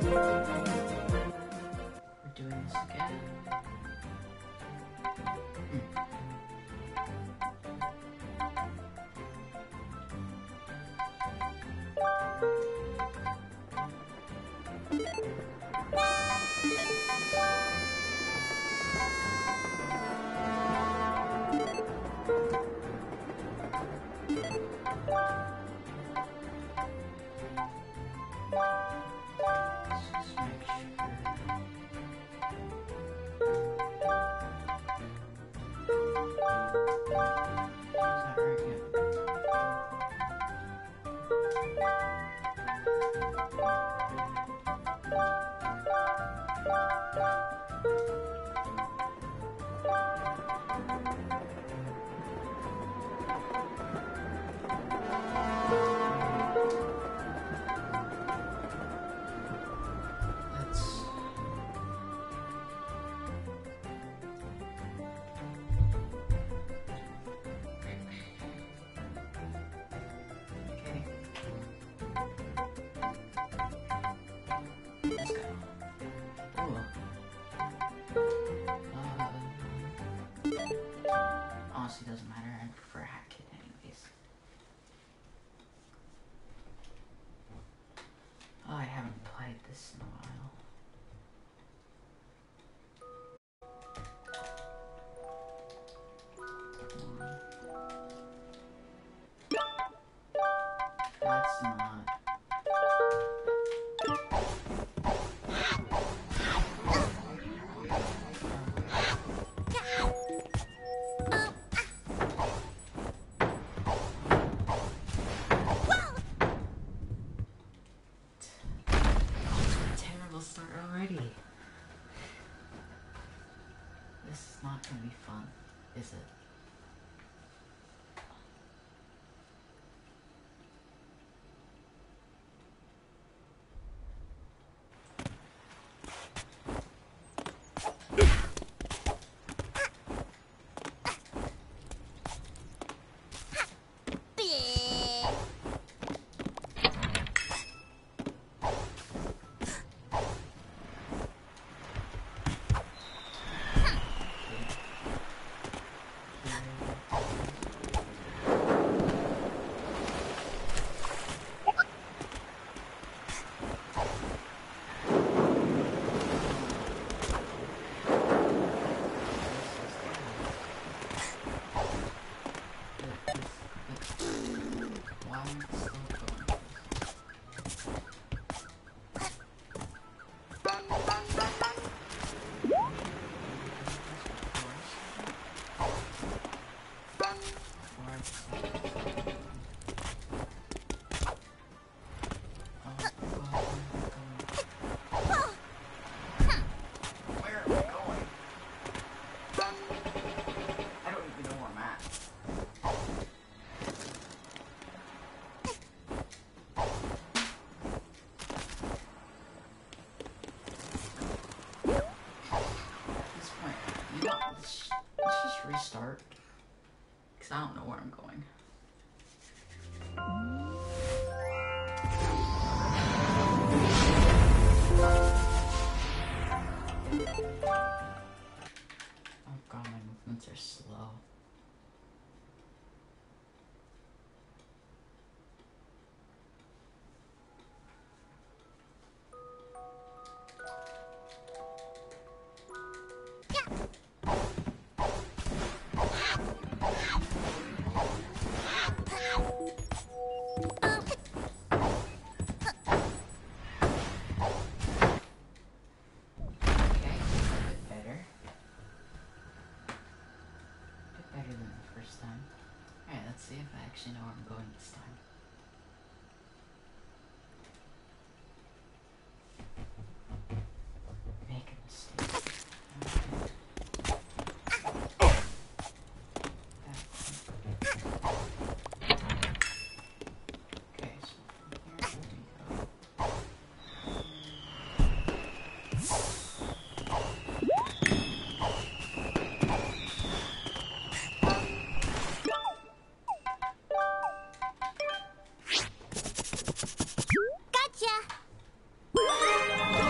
We're doing this again. Honestly, doesn't matter. I prefer Hat Kid anyways. Oh, I haven't played this in a while. That's not. Start already. This is not gonna be fun, is it? Restart, because I don't know where I'm going. Oh god, my movements are slow. See if I actually know where I'm going this time. Make a mistake. Okay, so from here we go. Gotcha!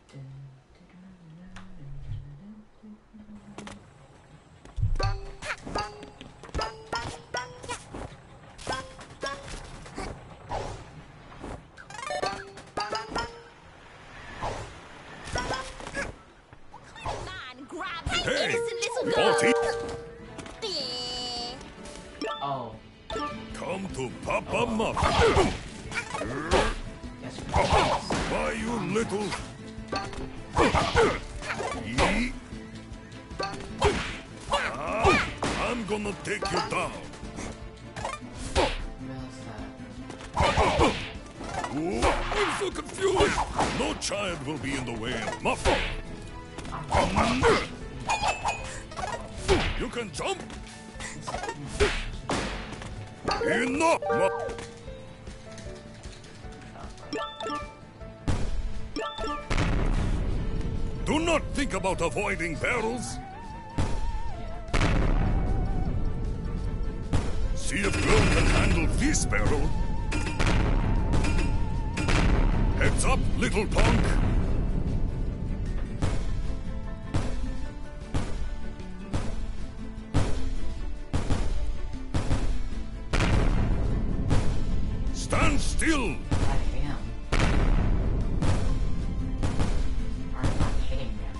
Hey, Morty! Oh. Come to Papa Muffin. Yes. Why, you little... I'm gonna take you down. Oh, I'm so confused. No child will be in the way of Muffin. You can jump. Enough. Do not think about avoiding barrels. See if girl can handle this barrel. Heads up, little punk. Stand still. I am. I'm not hitting him.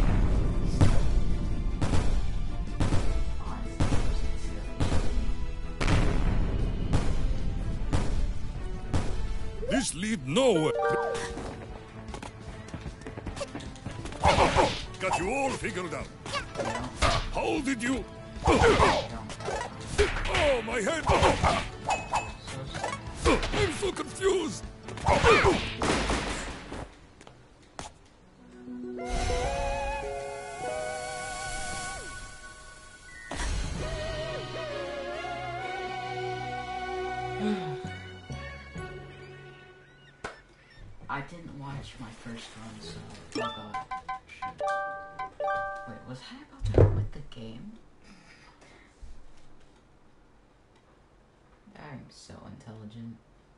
This lead nowhere. Got you all figured out. How did you... Oh, my head! I'm so confused! I didn't watch my first run, so... Oh god. Shit. Wait, was I about to quit the game? I'm so intelligent.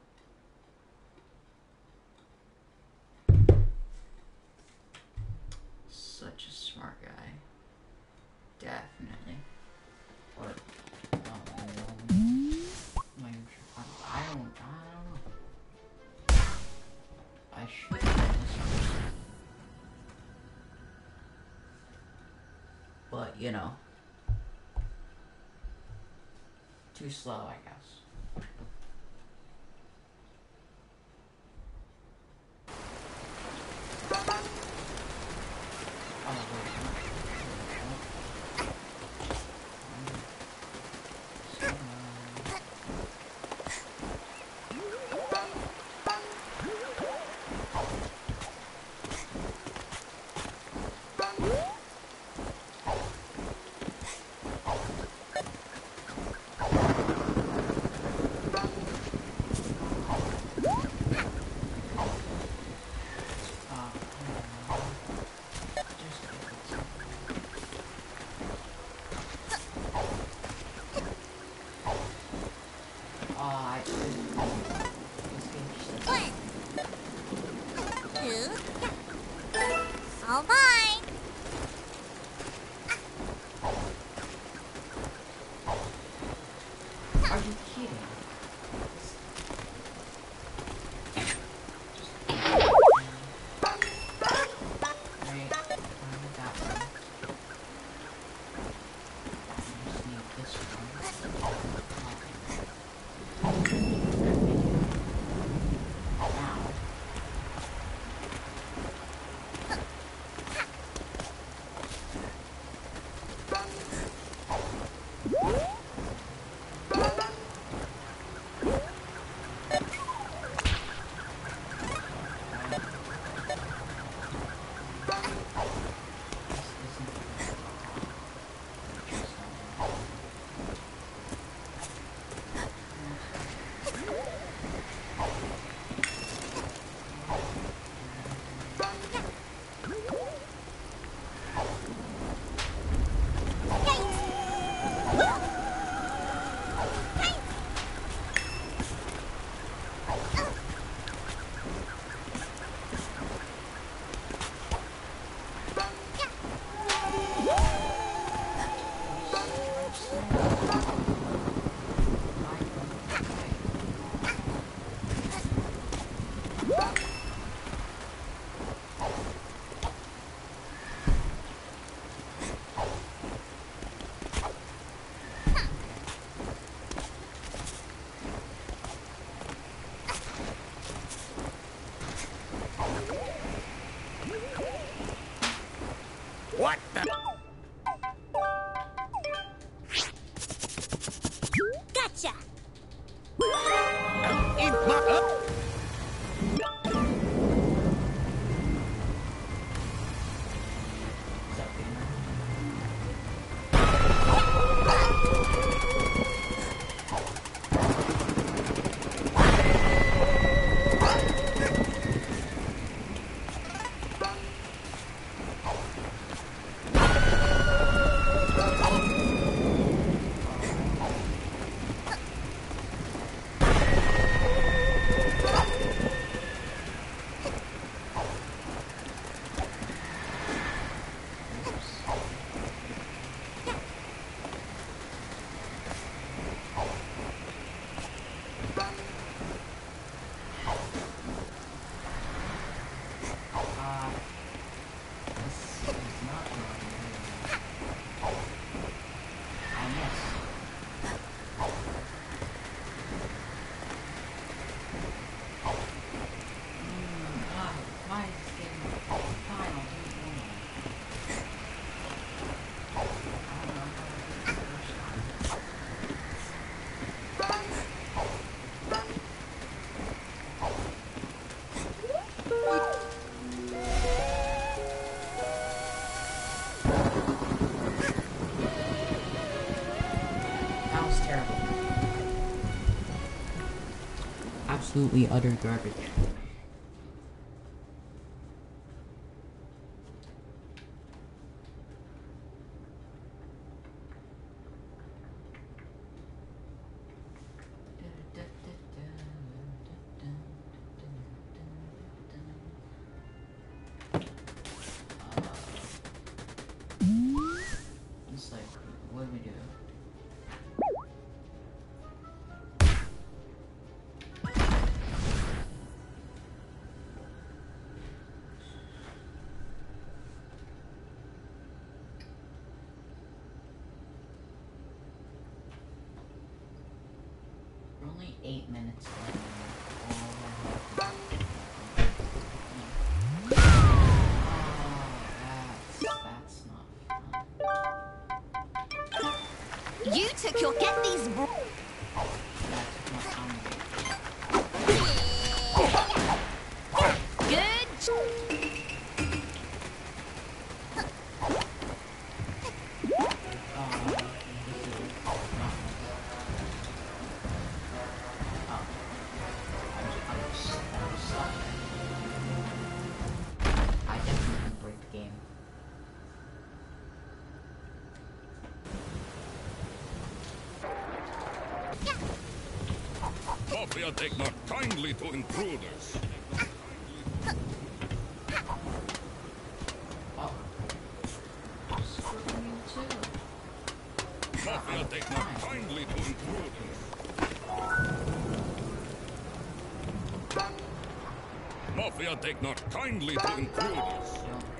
Such a smart guy. Definitely. But, I don't know. I should do this first. But, you know. Too slow, I guess. All mine. Are you kidding? What the? Gotcha! In my Absolutely utter garbage. It's like, what do we do? We're only 8 minutes left. That's not fun. You took your get these good. I definitely break the game. Mafia take not kindly to intruders. Oh. Screw you too. Mafia take not kindly to intruders. Mafia take not kindly to intruders.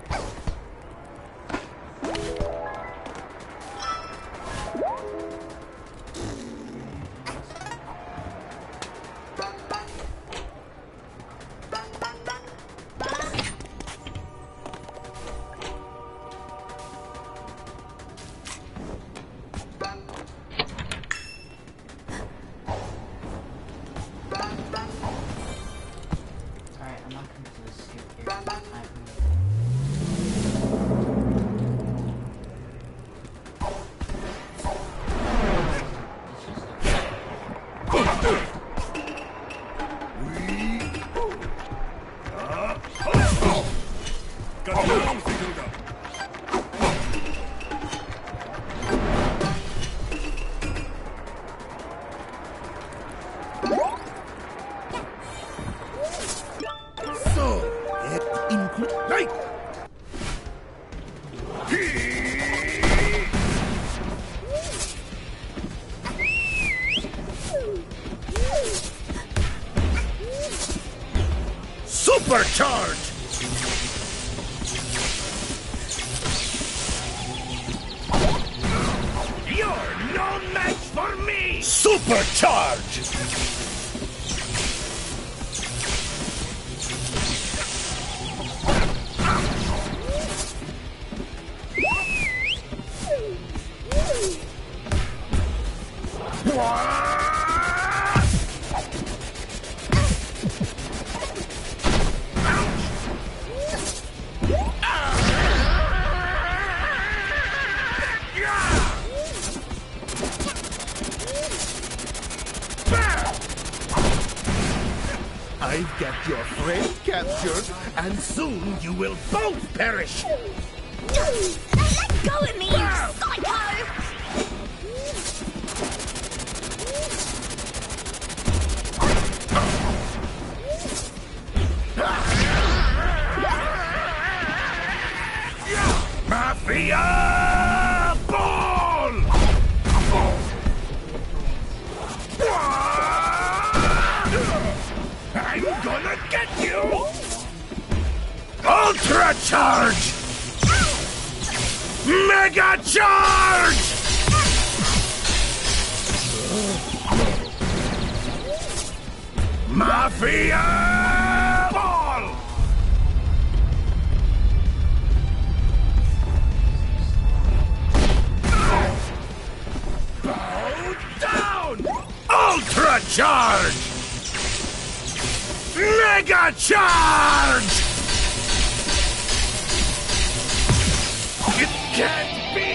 Alright, I'm not going to do a skip here. Got down, Fiduda. Right! Supercharge! You're no match for me! Supercharge! And soon you will both perish! Let go of me, you psycho! Mafia ball! I'm gonna get you! Ultra charge! Mega charge! Mafia ball! Bow down! Ultra charge! Mega charge! It can't be!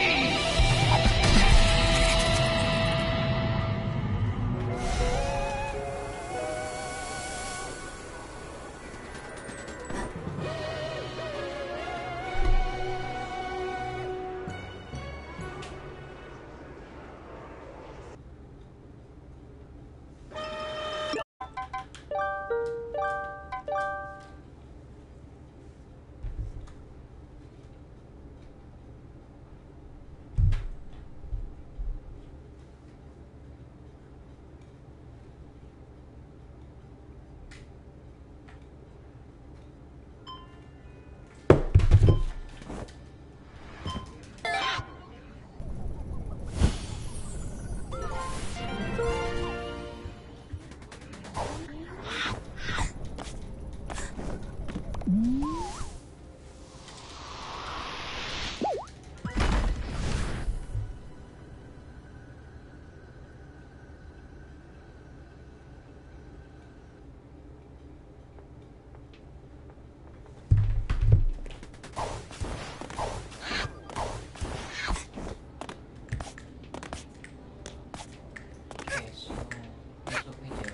Okay, so here's what we do.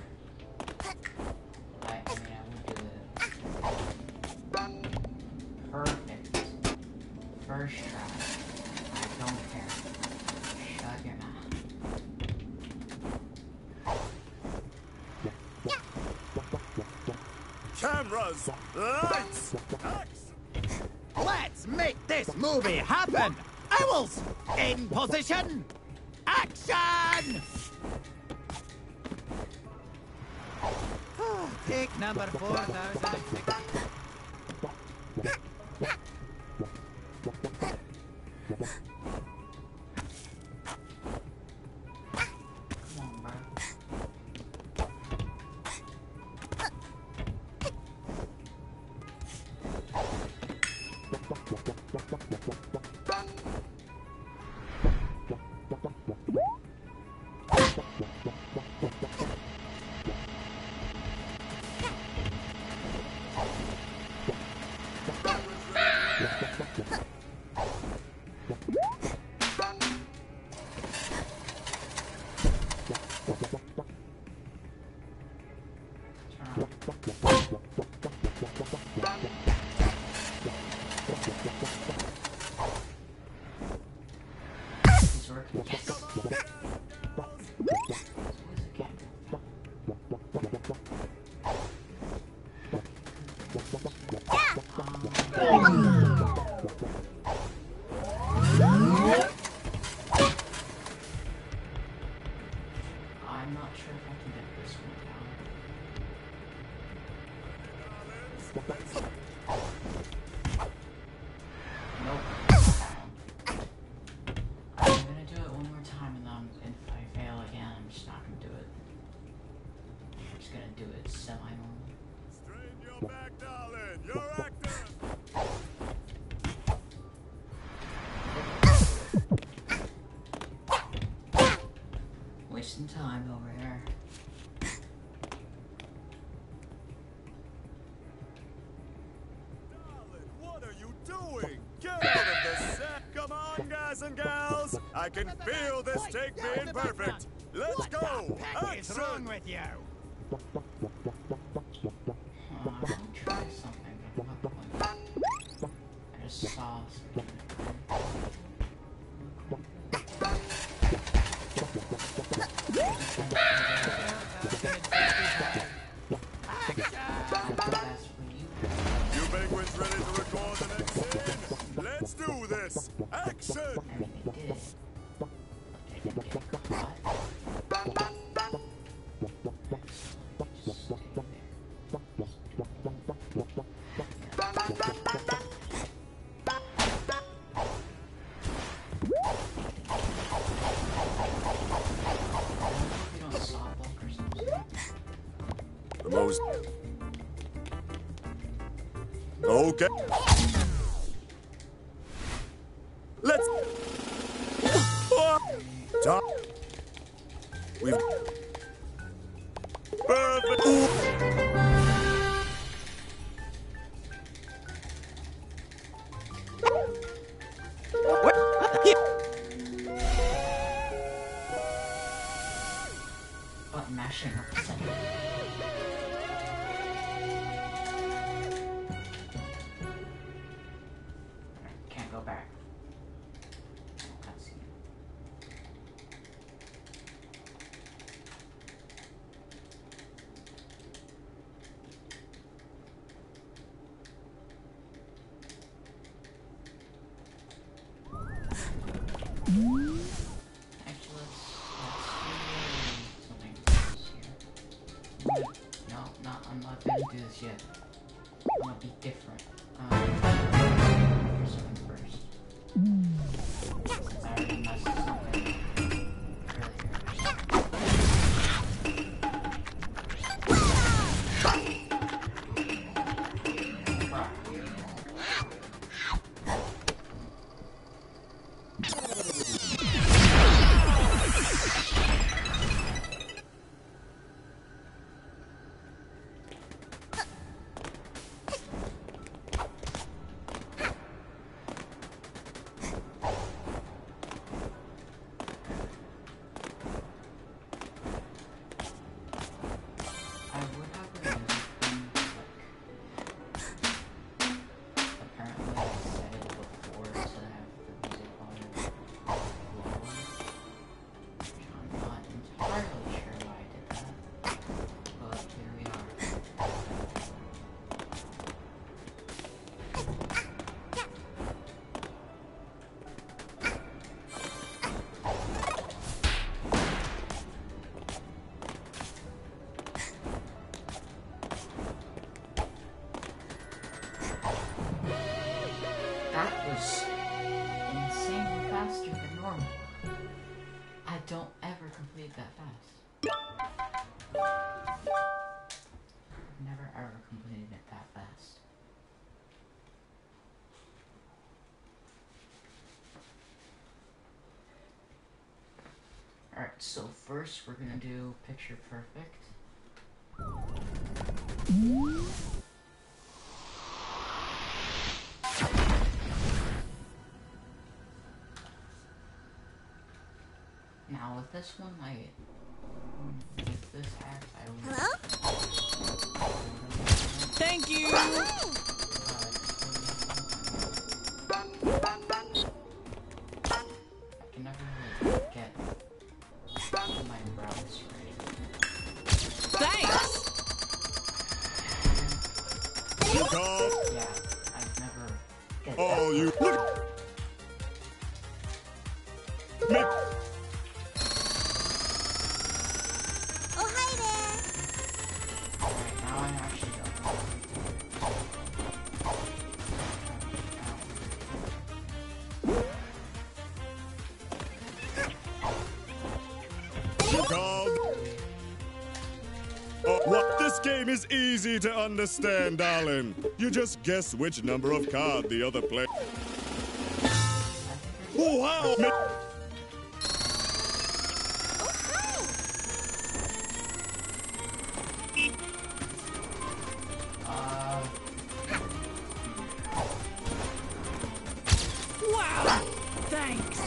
I mean, I would do it. Perfect. First try. I don't care. Shut your mouth. Cameras! Lights! Let's make this movie happen! Owls! In position! Action! Take number 4006. Come on, bro. He's working. Yes. I'm not sure if I can get this one down. Nope. I'm gonna do it one more time, and then if I fail again, I'm just not gonna do it. I'm just gonna do it semi-normal. Strain your back, darling! You're active! Wasting time over here. Darling, what are you doing? Get out of the set! Come on, guys and gals! I can feel this take being perfect! Let's What go! the heck is wrong Action! with you? I'll try something. But what just saw something. That's for you. You penguins ready to record the next scene? Let's do this! Action! And they did. But they didn't get caught. Just stay there. You don't saw bulk or something. The most. Okay. Let's. Top. We've. Perfect. But mashing up the center. Can't go back. Cutscene. Actually, let's do something else here. No, I'm not gonna do this yet. I'm gonna be different. Do something first. Since I already messed something That was insanely faster than normal. I don't ever complete that fast. I've never ever completed it that fast. Alright, so first we're gonna do picture perfect. Now with this one, with this act, I Hello? Thank you! I can never really get my brows right. Thanks! Look off! Yeah, I've never get Oh, that. you. Look! Make. Oh, hi there. Alright, now I actually don't. Look off! Oh, what? This game is easy to understand, darling. You just guess which number of card the other player. Oh, wow! Oh, hi. Wow! Thanks!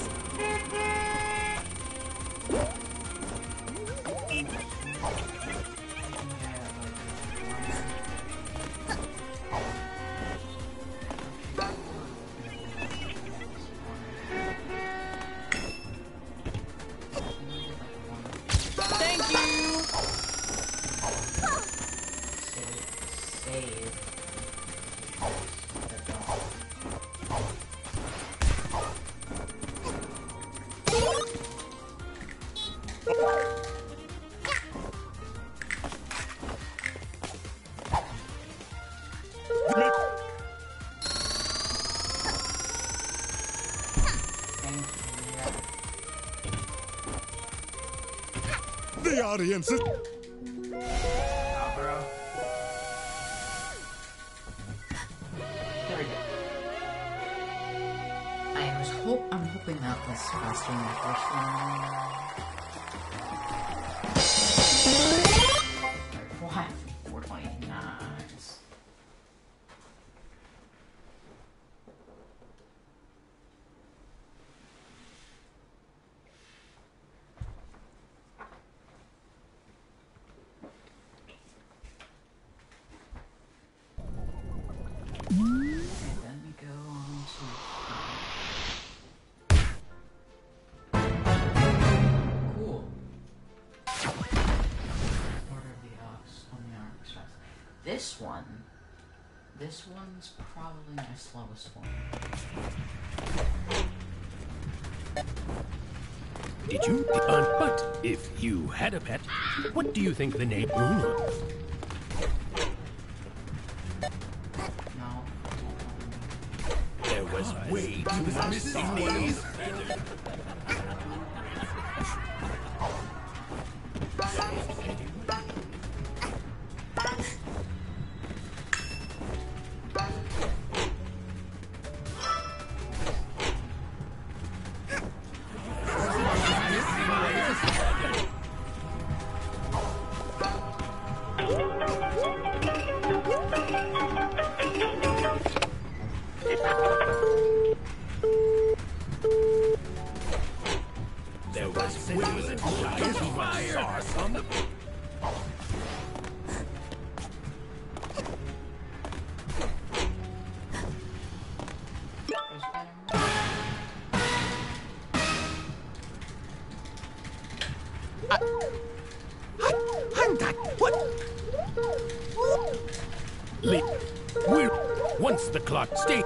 going to react. The audience is... Oh, bro. There we go. I'm hoping that was faster than the first one. Alright, 420. Nice. And then we go on to cool. Order of the Ox on the Arm Express. This one's probably my slowest one. Did you? But if you had a pet, what do you think the name? No. There was way too much these. There was way too much fire on the... We're once the clock stayed.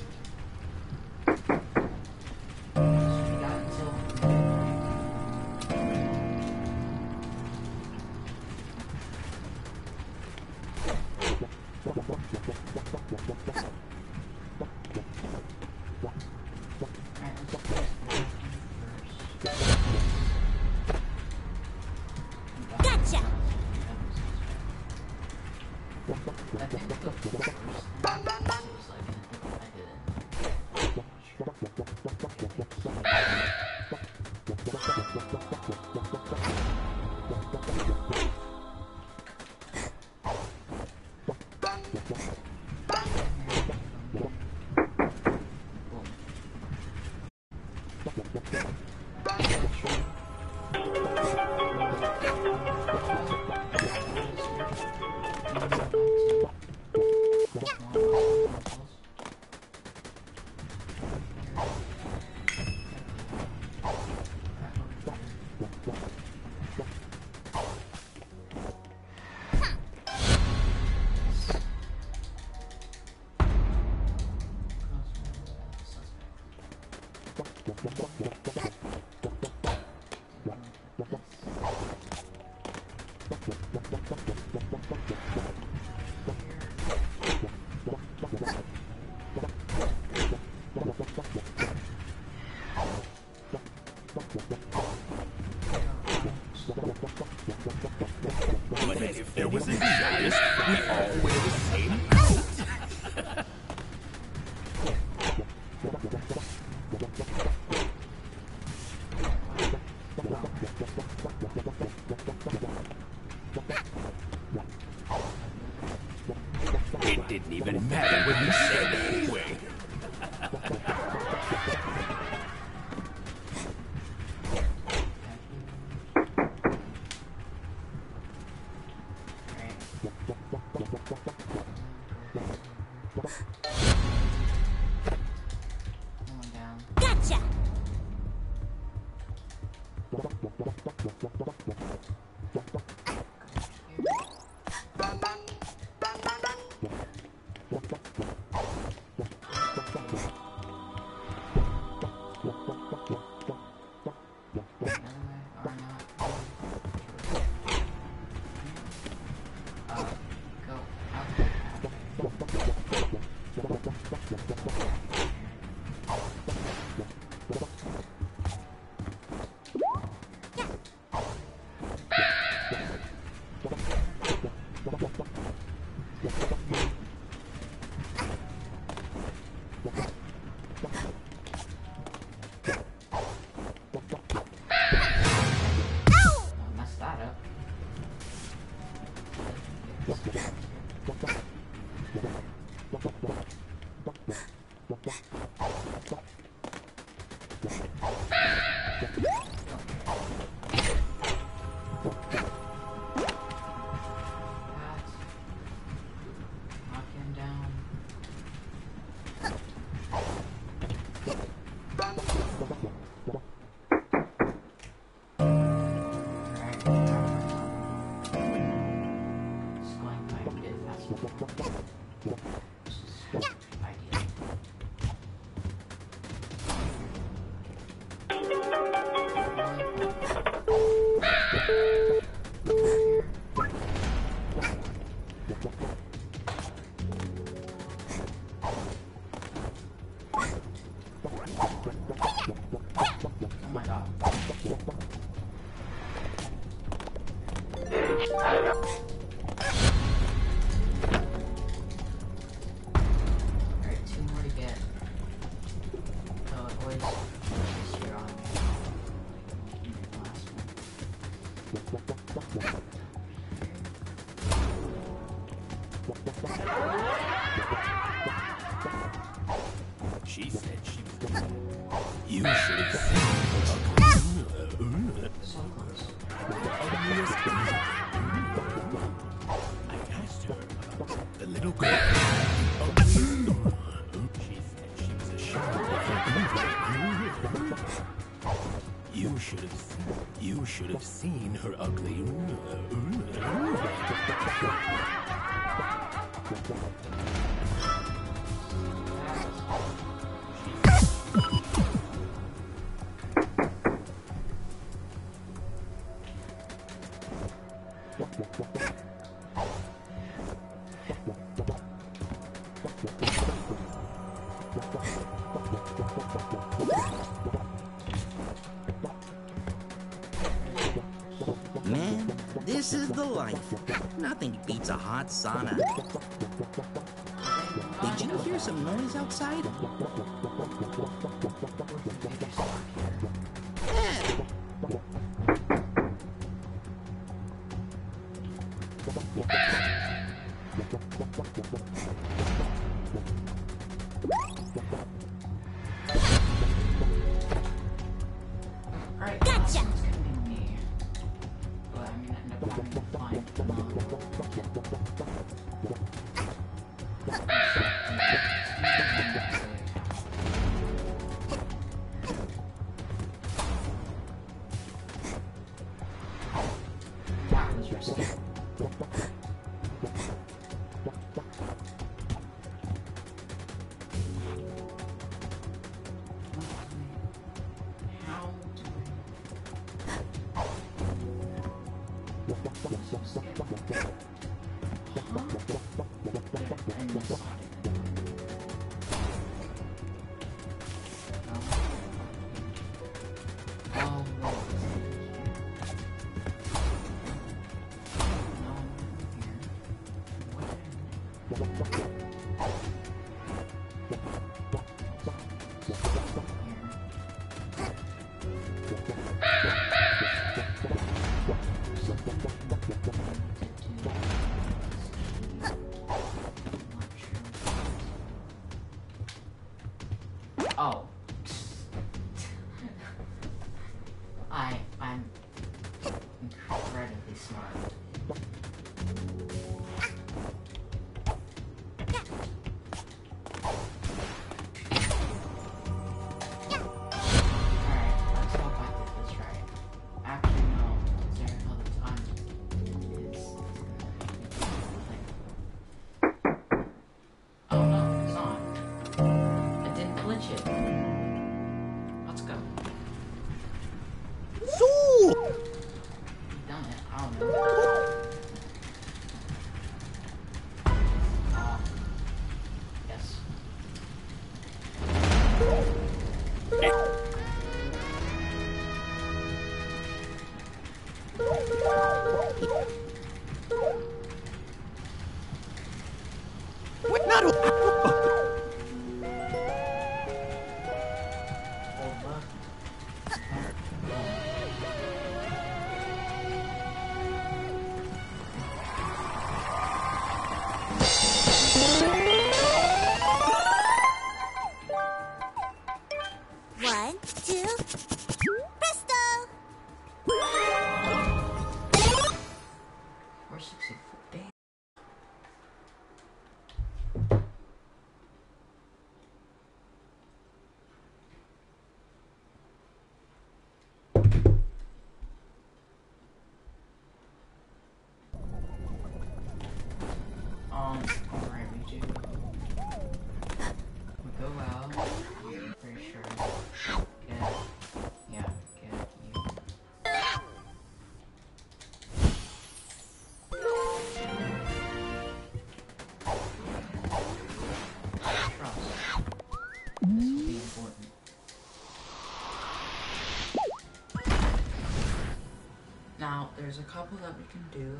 Gotcha! I think the first one was like, I didn't. But if there was a injustice, we all wear the same coat. Knock him down. Oh my god. Alright, 2 more to get. So it always puts here on the last one. She said she was. You should have seen. So close. I asked her about the little girl. She said she was ashamed of her. You should have seen her ugly. Man, this is the life. Nothing beats a hot sauna. Did you hear some noise outside? Yeah. Alright, Gotcha! it's gonna be me. But I'm gonna end up having to find them all. That was risky. How do Oh. I'm incredibly smart. Alright, let's hope I did this right. Actually, no. Is there another time? Oh no, it's not. I didn't glitch it. Let's go. Done it. I don't know. Yes. 1, 2, presto! 464. Damn. Alright, we go out. I'm pretty sure. Get you. Trust. This will be important. Now, there's a couple that we can do.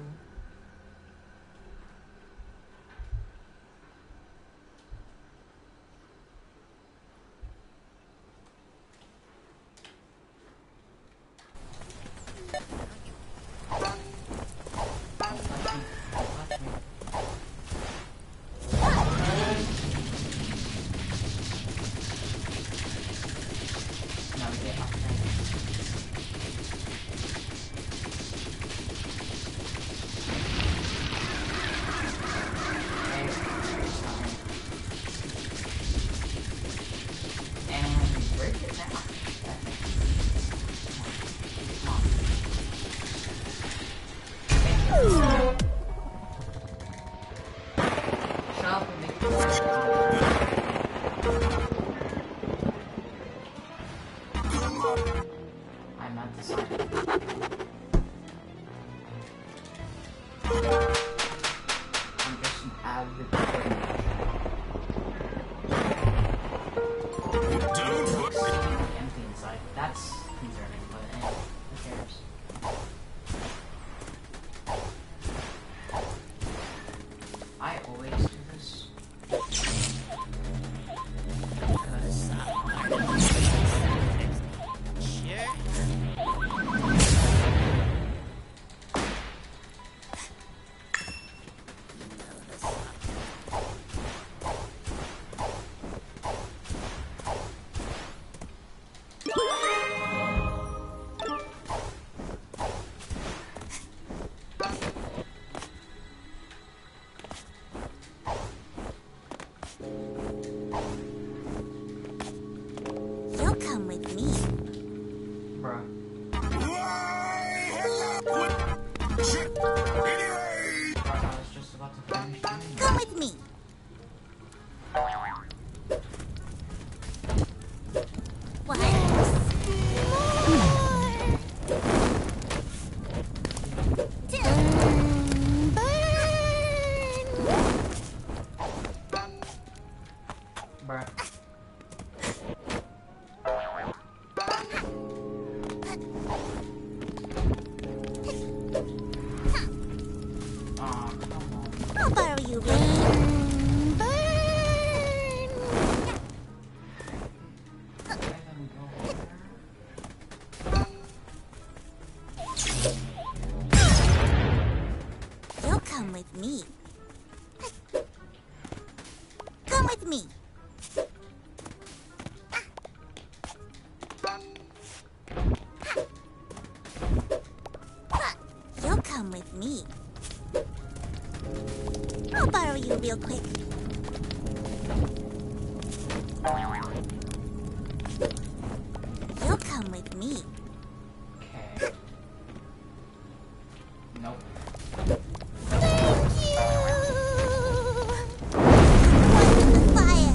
I'm at the side. I'm just an avid player. Empty inside. That's concerning, but anyway, who cares? I always do this. You'll come with me. Bruh. I was just about to finish doing Come with me. 1 2 Bruh. Aw, come on. I'll borrow you real Let him go there. You'll come with me. Come with me. You'll come with me. I'll borrow you real quick. You'll come with me. Okay. Nope. Thank you! What's in the fire?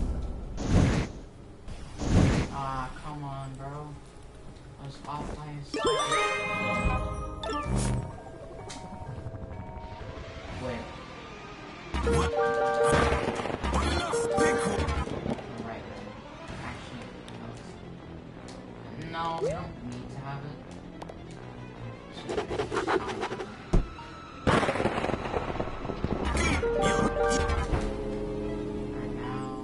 Ah, come on, bro. I was off by a second. Wait. Right. Actually, no, we don't need to have it. Right now,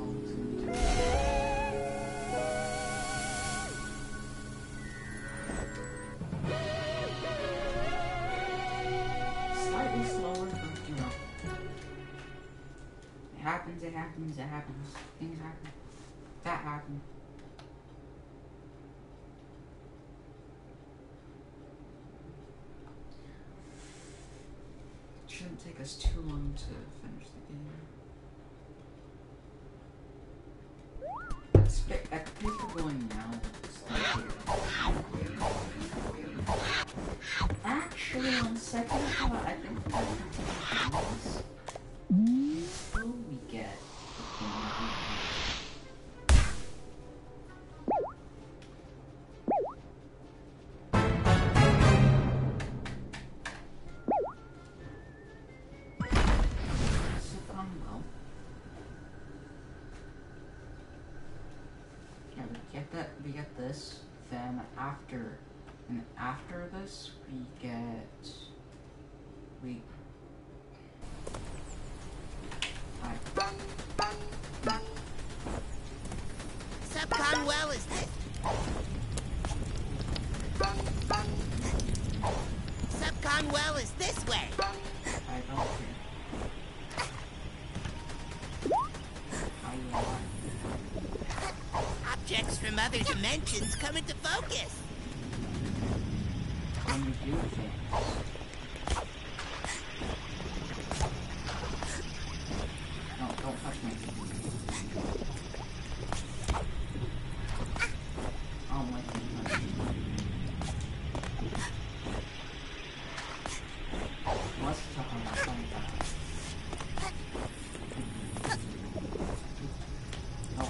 slightly slower, but you know. It happens, it happens, it happens. Things happen. That happened. shouldn't take us too long to finish the game. At the pace we're going now, it's like actually, on second thought, I think we're going to continue this until we get the thing that we want. We get this, then after this, we get, Subcon well is this? Subcon well is this way. I don't care. Objects from other dimensions come into focus. When you do things. No, don't touch me. Oh my goodness. Let's talk on that funny guy. Oh,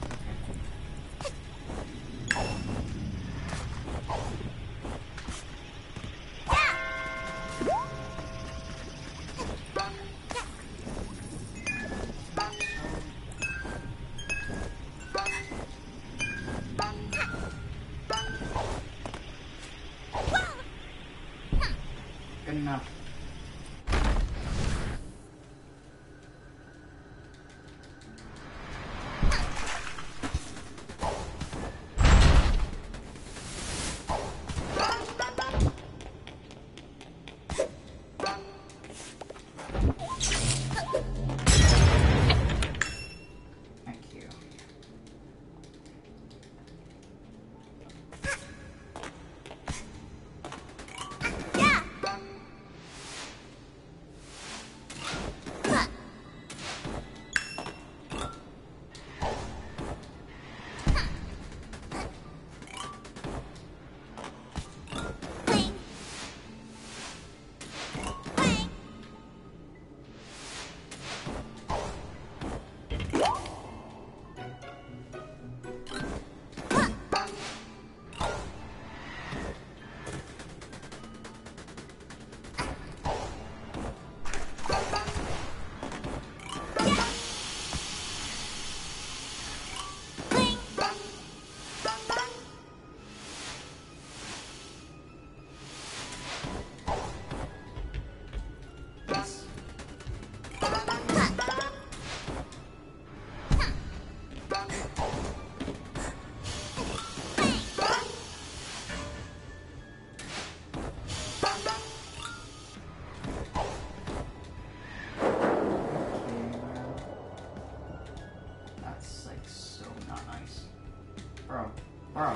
good enough. Thank you. That's like so not nice. Bro. Bro.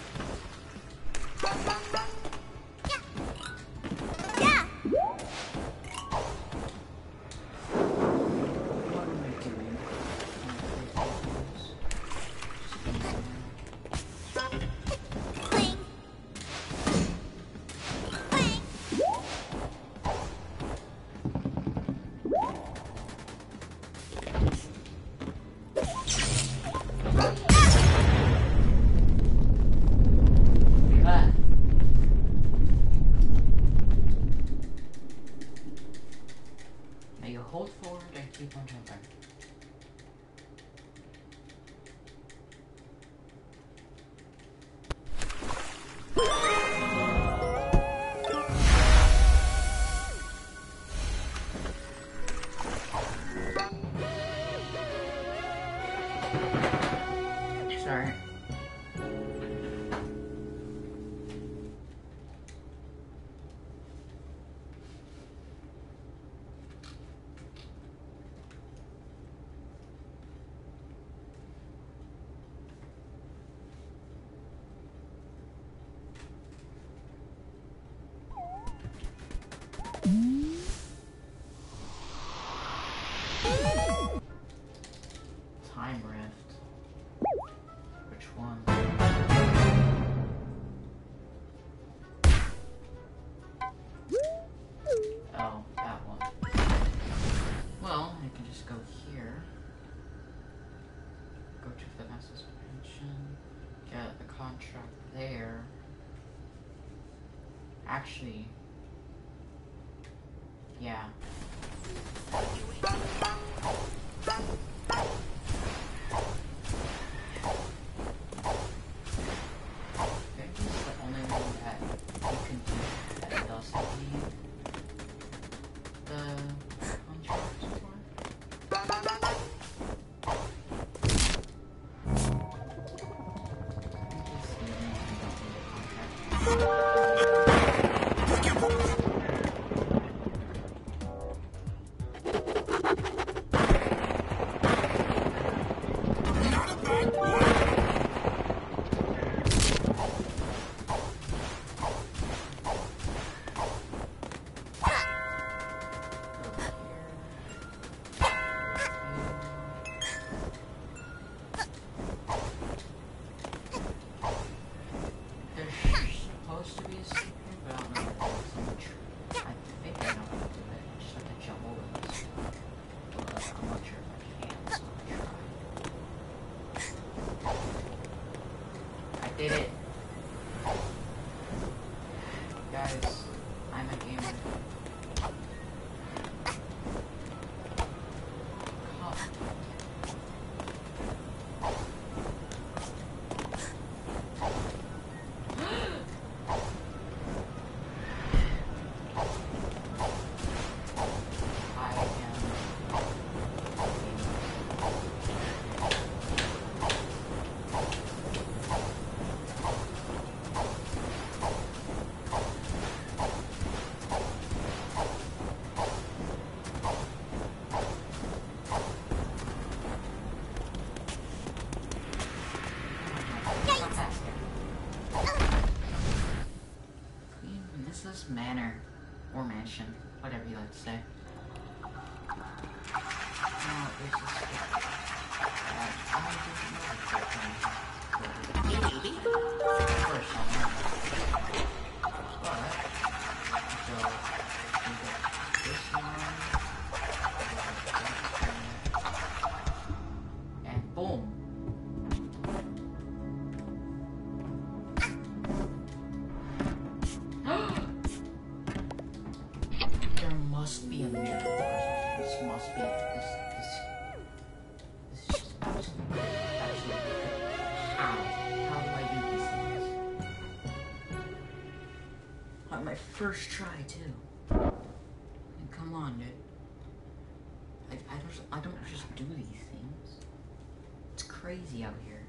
What am I doing? Ah. Now you hold forward and keep on jumping. Sorry. go here. Go to Vanessa's pension. Get the contract there. Actually, yeah. Did it. Guys, I'm a gamer. Manor or mansion, whatever you like to say. Now, there's this and boom. Must be a mirror. This must be this is just absolutely how do I do these things? On my first try too. And come on, dude. I don't just do these things. It's crazy out here.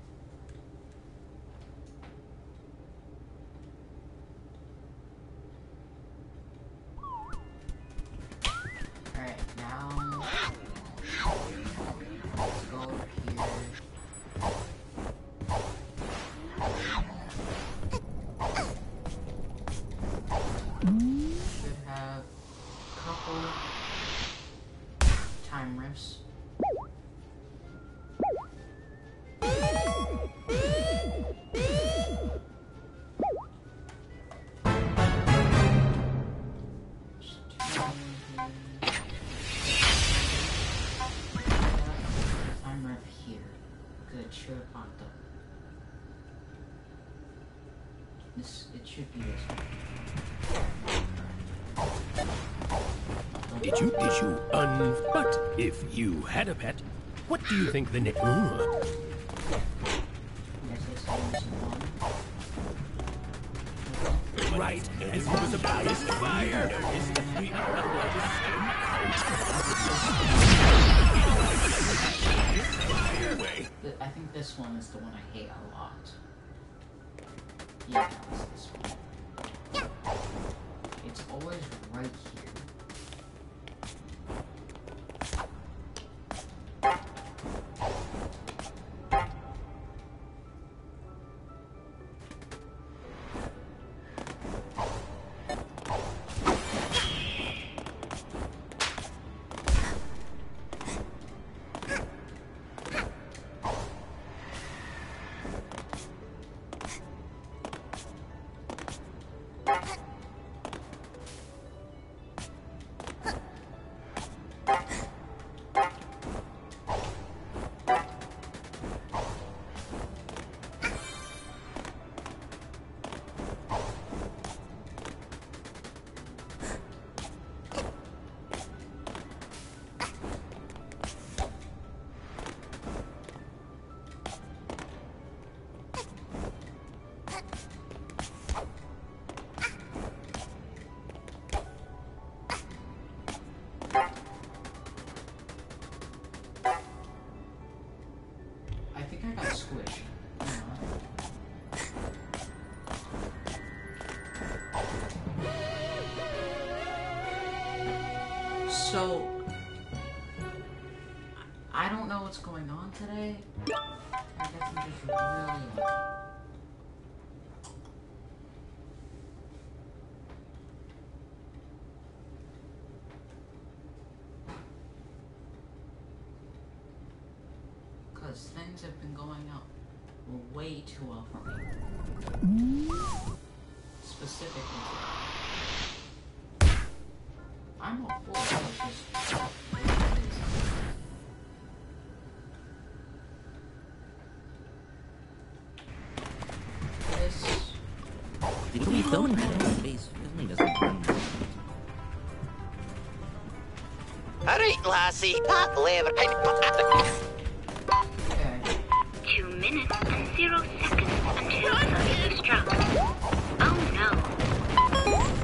Time rifts. Time rift here. Good, should have popped up. It should be this one. Did you, but if you had a pet, what do you think the name? Right, as he was about to fire, we are I think this one is the one I hate a lot. Yeah, it's this one. It's always right here. So, I don't know what's going on today. I guess I'm just really lucky. Because things have been going out way too well for me. Specifically today. I'm all for it, just this. Did we film that? Base filming doesn't run. Alright, lassie, that lever. Okay. 2 minutes and 0 seconds until self-destruct. Oh no.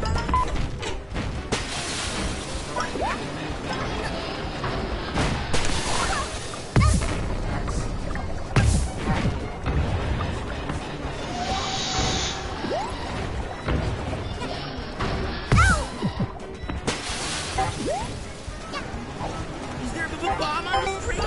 Is there a bomb on the street?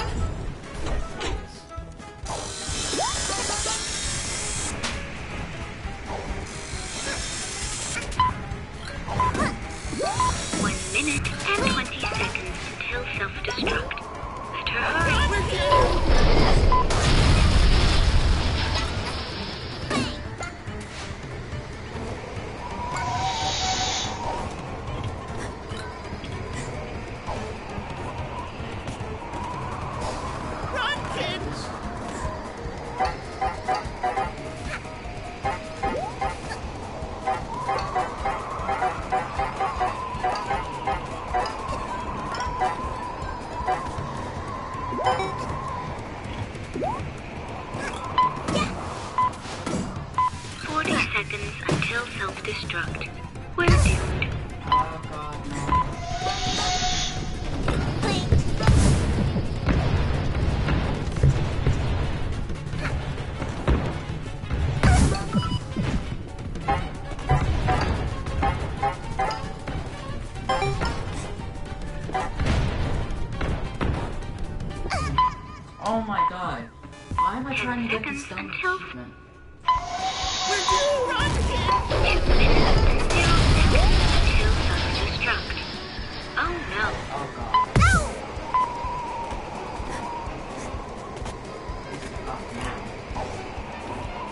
1 minute and 20 seconds until self-destruct. Better hurry. Run, kids! Forty seconds until self-destruct. We're doomed. Oh god, no. Oh my god. Why am I 10 trying to get this seconds done? until- achievement? We're due! Run, kids! 2 minutes and 0 seconds until self-destruct. Oh no. Oh god. Up now.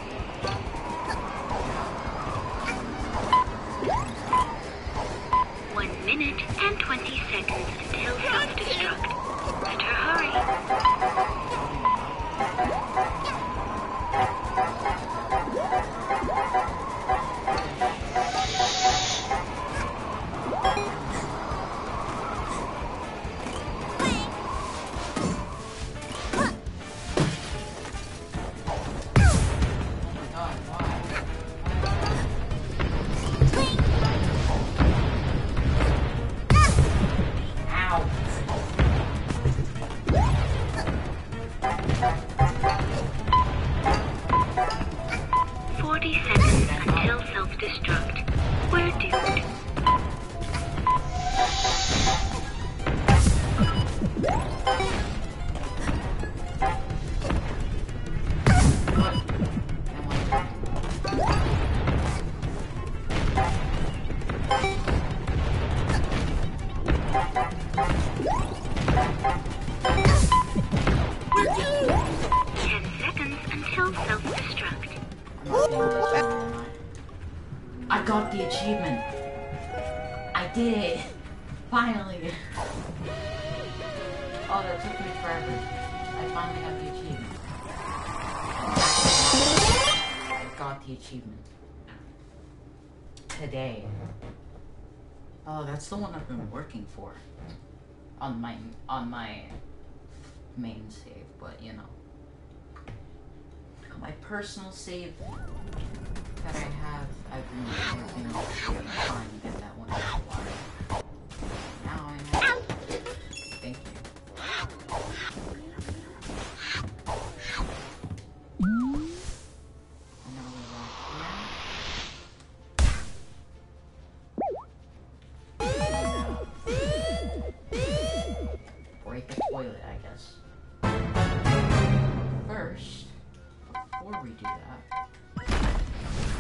One minute and 20 seconds until self-destruct. Better hurry. Oh my god, why? Ow. 40 seconds until self-destruct. We're doomed. We're due! 10 seconds until self-destruct. I'm not being this anymore. I got the achievement. I did it. Finally. Oh, that took me forever. I finally got the achievement. I got the achievement. Today. Oh, that's the one I've been working for. On my main save, but you know. My personal save that I have, I've been working on trying to get that one out of the water. Now I have. Thank you. And now we're back here.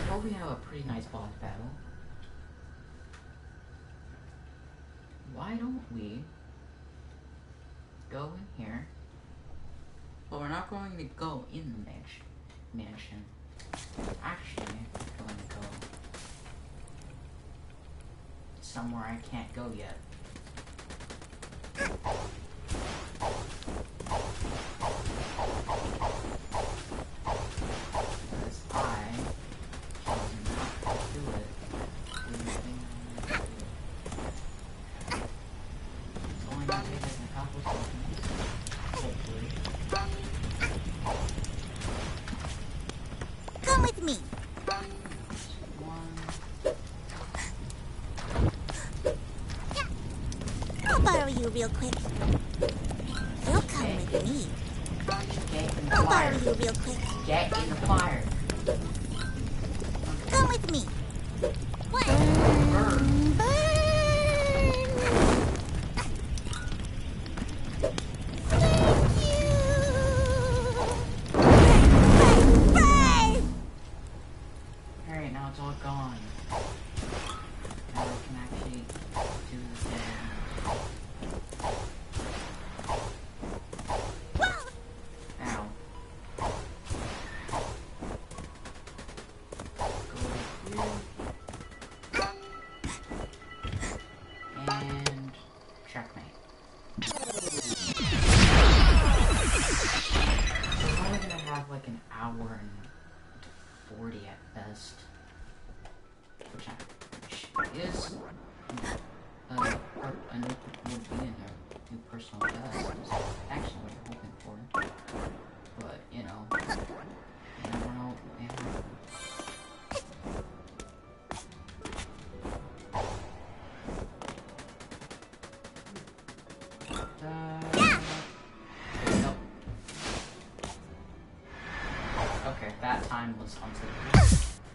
hope we have a pretty nice boss battle. Why don't we go in here? But we're not going to go in the mansion. Actually, we're going to go somewhere I can't go yet. Because I chose not to do it. It's only going to take us a couple seconds. Hopefully. Come with me. I'll borrow you real quick. You'll come with me. Get in the I'll fire. borrow you real quick. Get in the fire. Come with me. Burn. Burn. Thank you. Burn, burn, burn. Alright, now it's all gone. Now we can actually do this thing. Ow. Go here. And checkmate. We're probably gonna have like an hour and 40 at best. Which is a new would be in there. New personal best is actually what you're hoping for. But, you know, you never know what may happen. Nope. Okay, that time was until.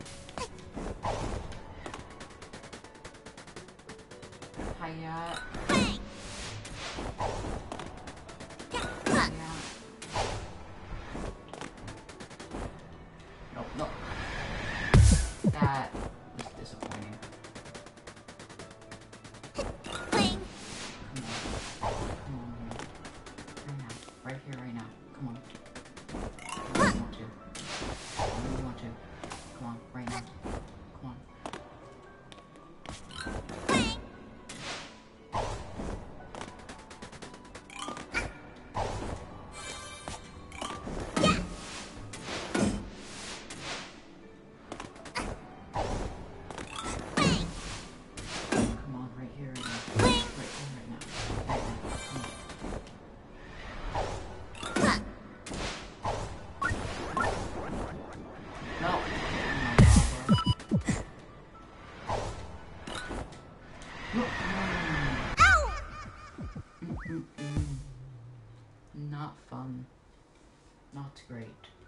Hiya. Hiya. Nope, nope. That was disappointing. Cling. Come on. Right now. Right here, right now. Come on. I really want to. I really want to. Come on, right now. Come on. Come on, right here, right now. Right here, right now. Right now. Come on. No. Not fun. Not great.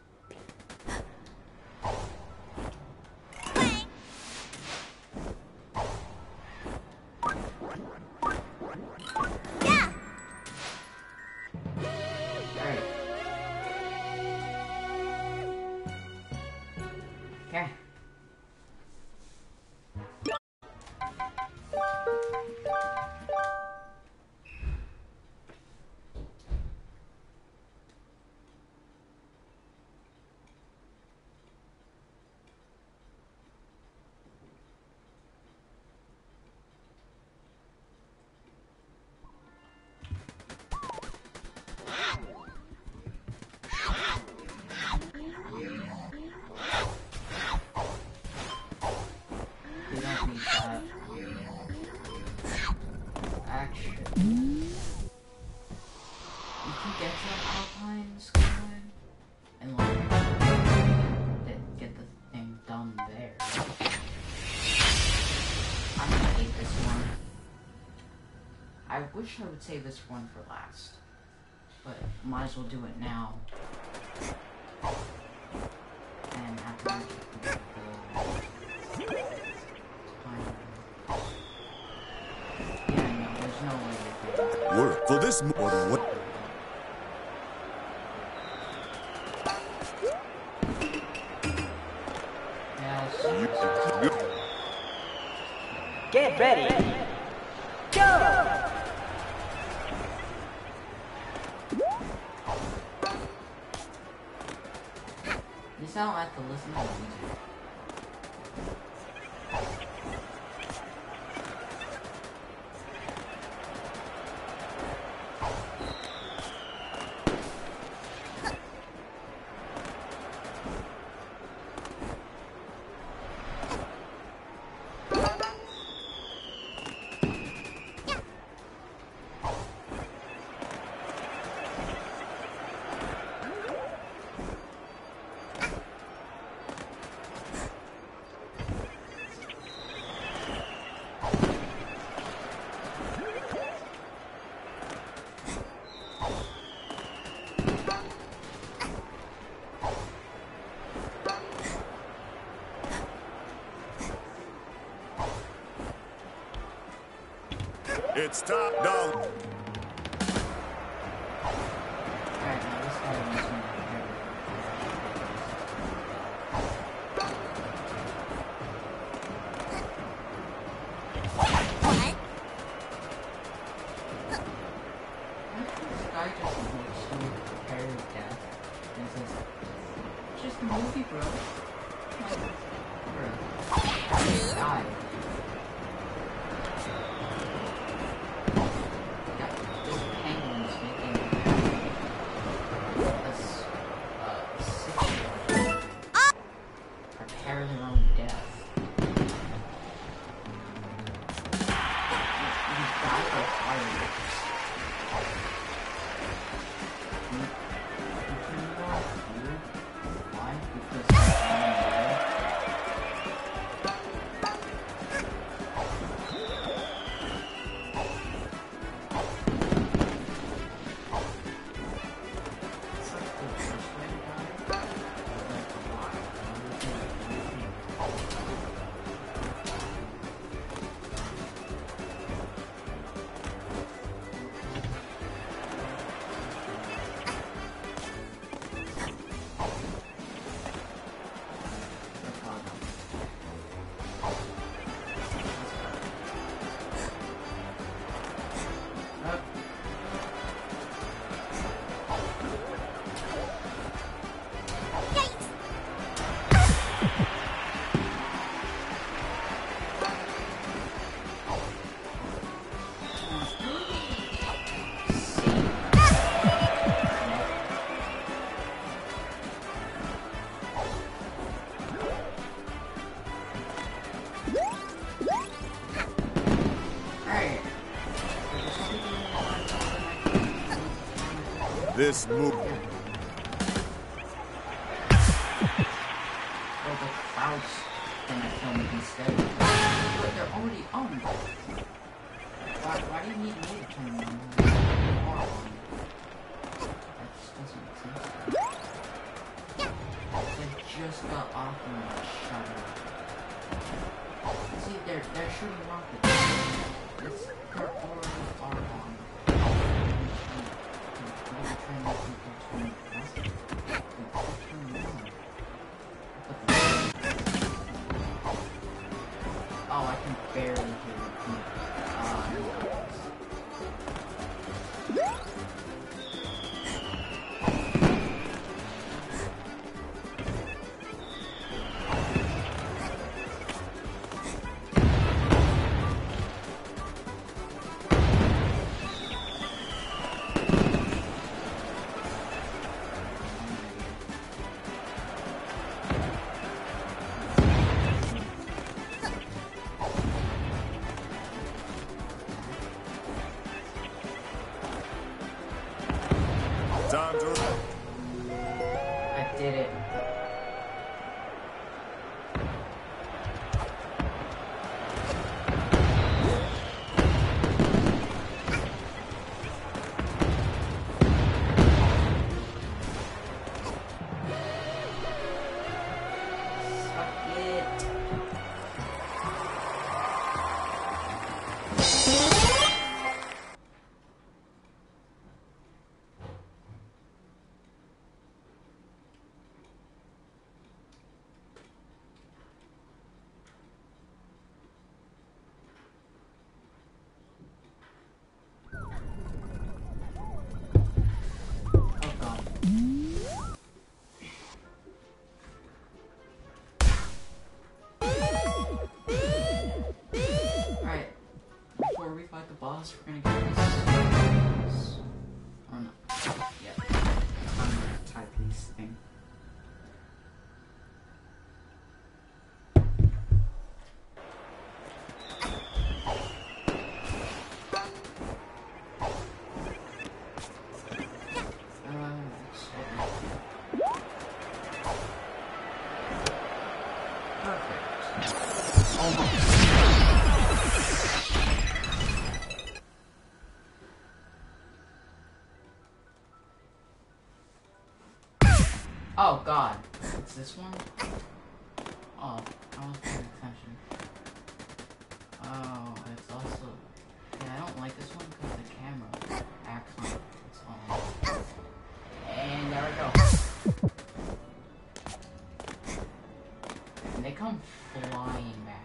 Alright. Okay. We don't need that. Actually, you can get to Alpine Skyline and like get the thing done there. I'm gonna hate this one. I wish I would save this one for last, but might as well do it now. And after yeah, no, there's no way you can. Work for this or what? Yes. Get ready. Go! You sound like to listen to music. It's top dollar. Alright, now this guy wants me to hear What? this guy just looks so prepared to death and says, just a movie, bro. Like, bro. Die. This move. Well, the crowds gonna film it instead. But they're already on. Why do you need me to turn them on? That just doesn't make sense. They just got off and shut up. See, they're shooting rockets. They're already are on. Oh, I can barely hear it. Time to... I did it. boss, we're gonna get this. Or not. Yeah. Timepiece thing. Oh god, it's this one? Oh, I was paying attention. Oh, it's also... Yeah, I don't like this one because the camera acts on its own. And there we go. And they come flying back.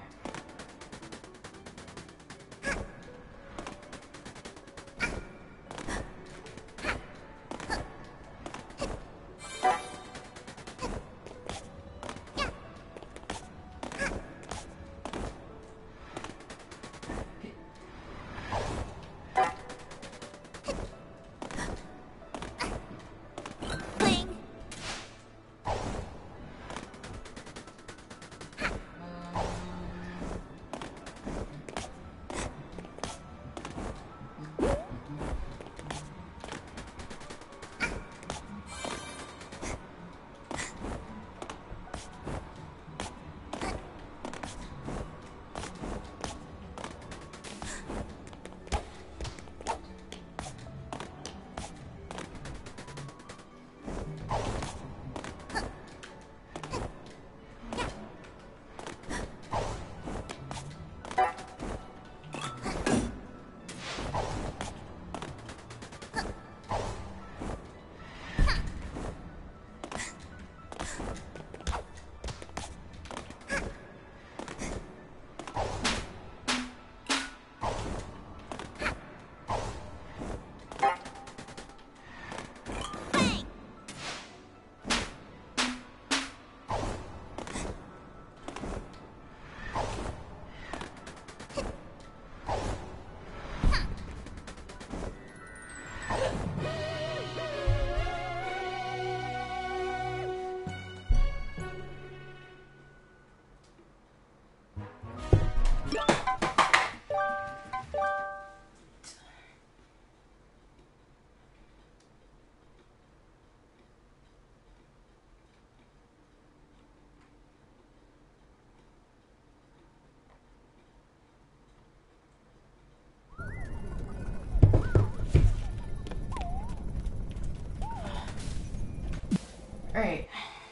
Alright.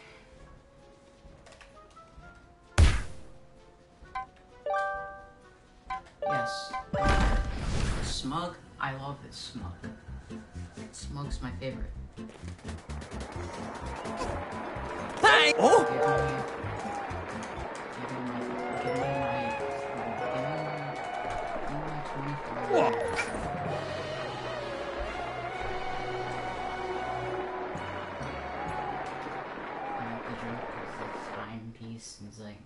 Yes. Smug. I love this Smug. Smug's my favorite. Hey! Oh! Give me my 24. What? Timepiece, and it's like,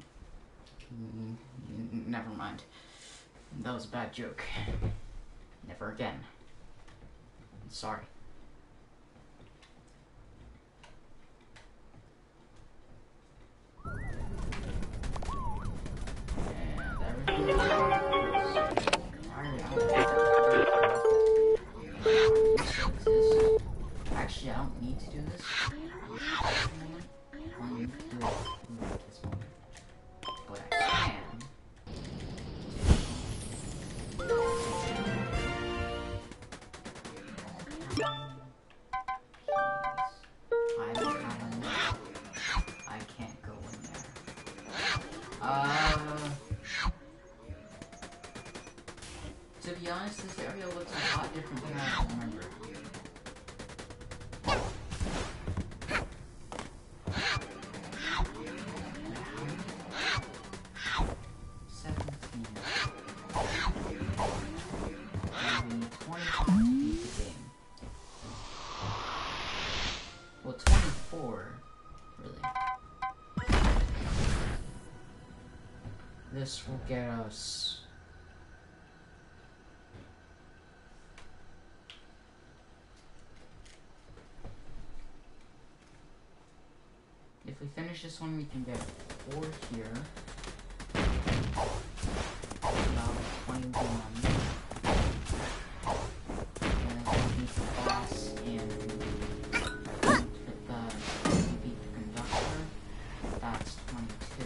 never mind. That was a bad joke. Never again. I'm sorry. And everything. Actually, I don't need to do this. I don't need to do it at this moment. But I can. I can't go in there. To be honest, this area looks a lot different than I remember. Well, 24, really. This will get us finish this one, we can get 4 here. About 21. And then we need the boss and the PvP conductor. That's 22.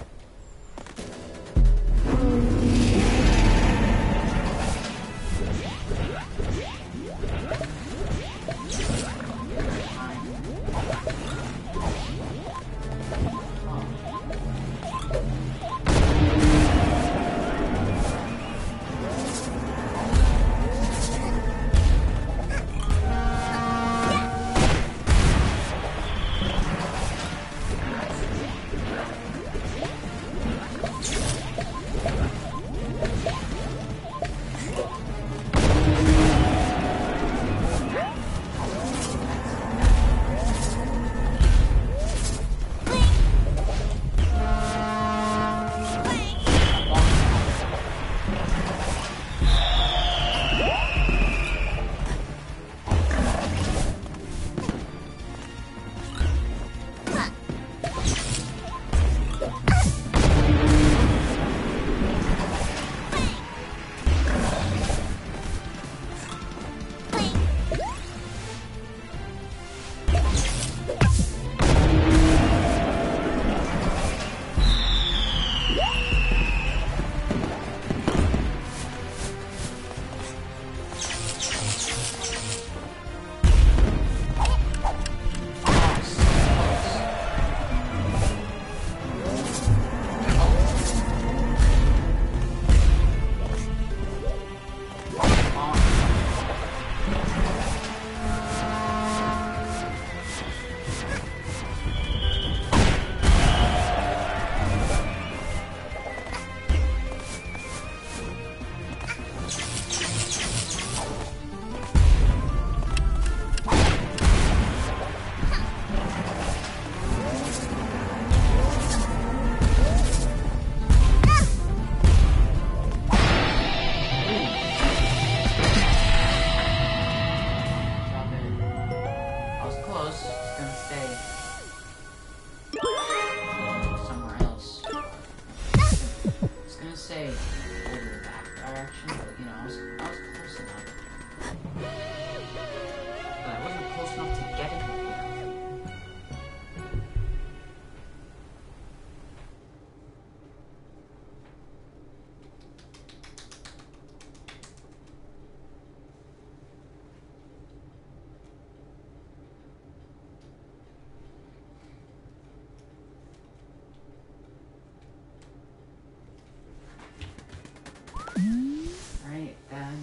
Alright, then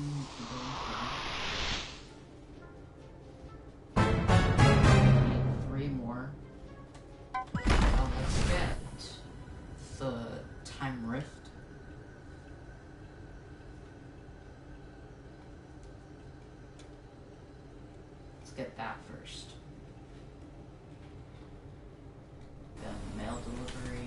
three more. Let's get the time rift. Let's get that first. Then mail delivery.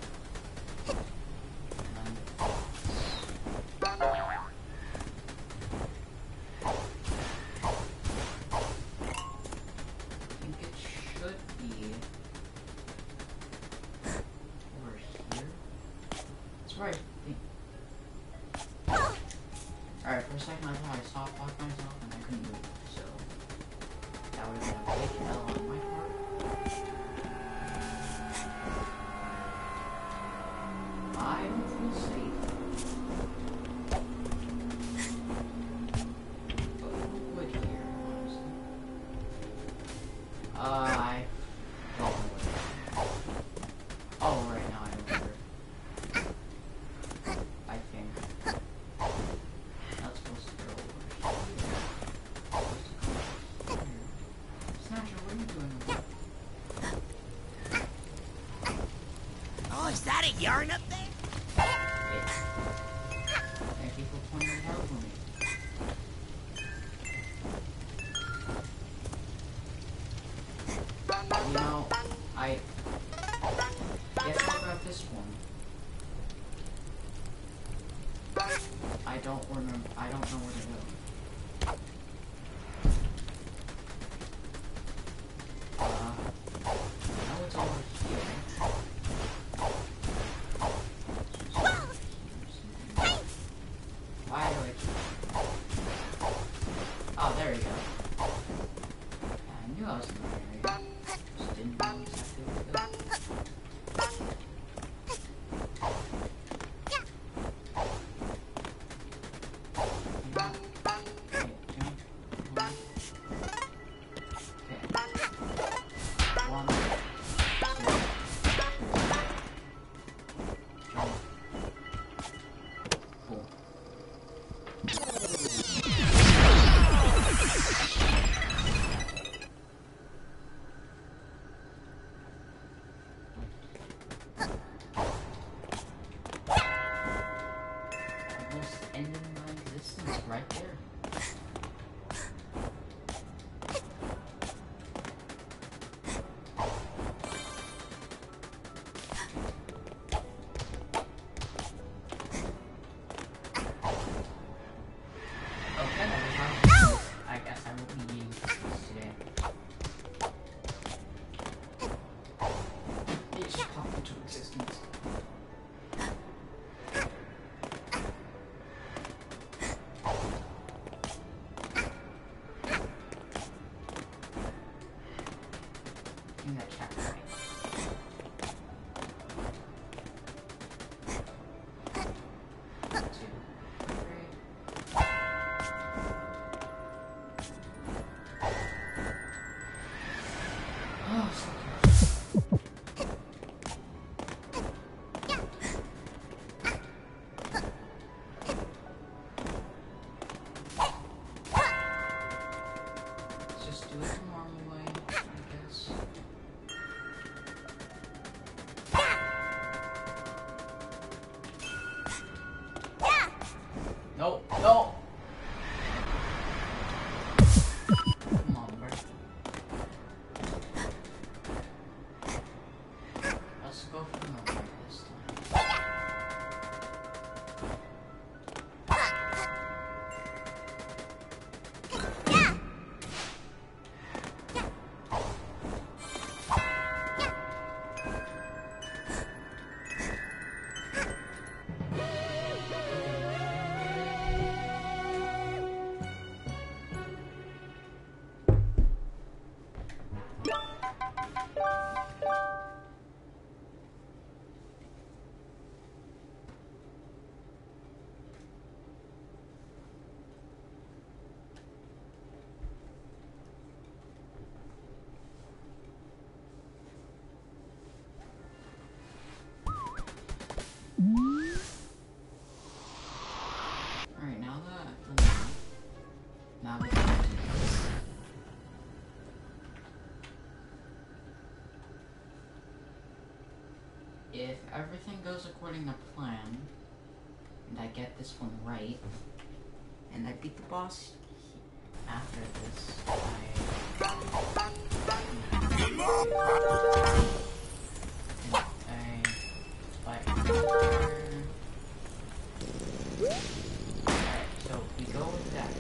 Right. Alright, for a second I thought I stopped blocked myself and I couldn't move, so that would have been a big L on my part. I don't feel safe. But who would here, honestly? I don't know what. Oh, right now I remember. Is that a yarn up there? And people pointed it out for me. You know, I guess I'll grab this one. I don't remember. I don't know where to go. I know it's over here. everything goes according to plan, and I get this one right, and I beat the boss after this, so we go with that.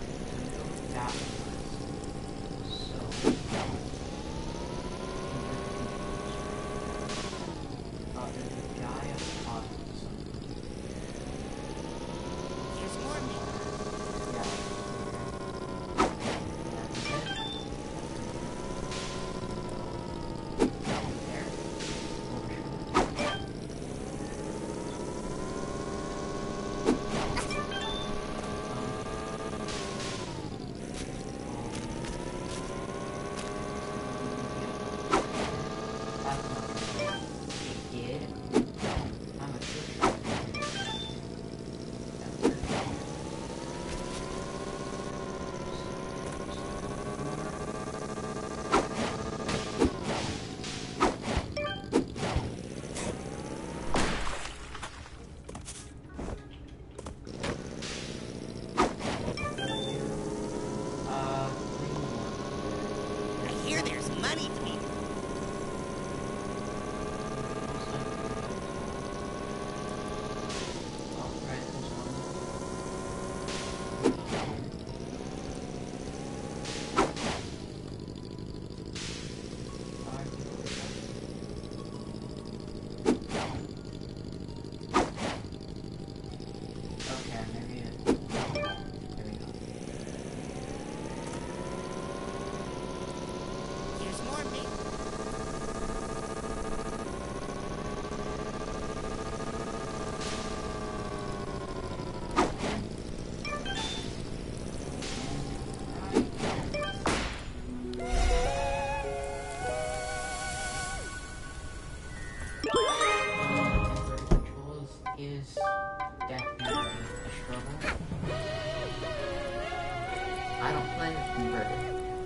I don't play inverted.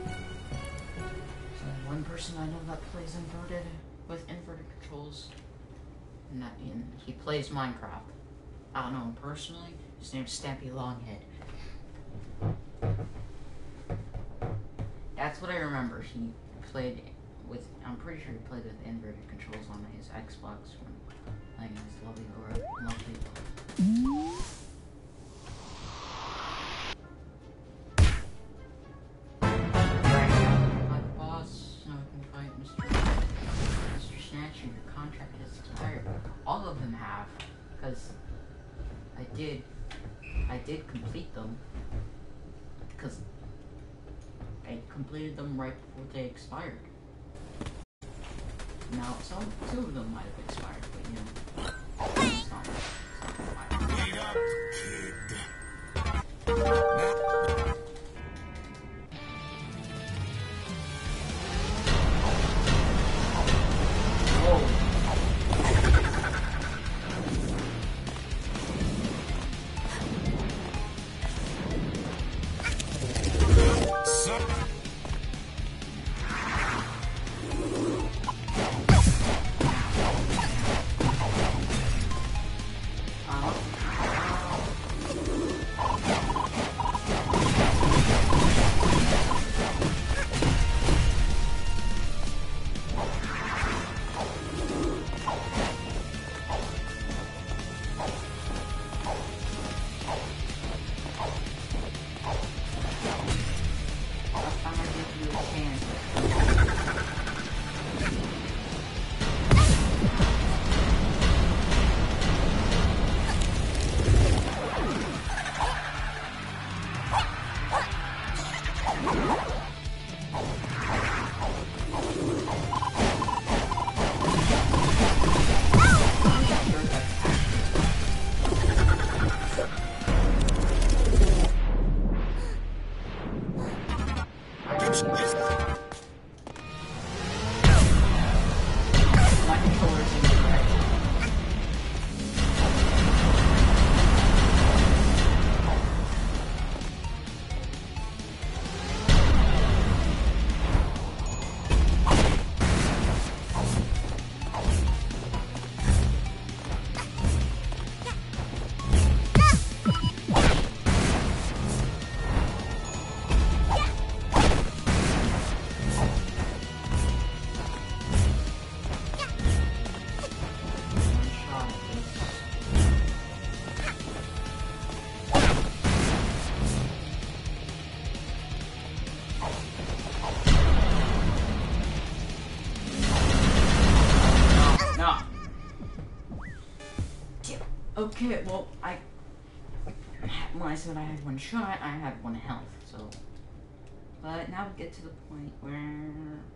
So one person I know that plays inverted with inverted controls, and he plays Minecraft. I don't know him personally. His name's Stampy Longhead. That's what I remember. He played with. I'm pretty sure he played with inverted controls on his Xbox when playing his lovely world. All of them have, because I did complete them, because I completed them right before they expired. Now, two of them might have expired, but you know, it's not expired. Okay, well, when I said I had one shot, I had one health, so. But now we get to the point where.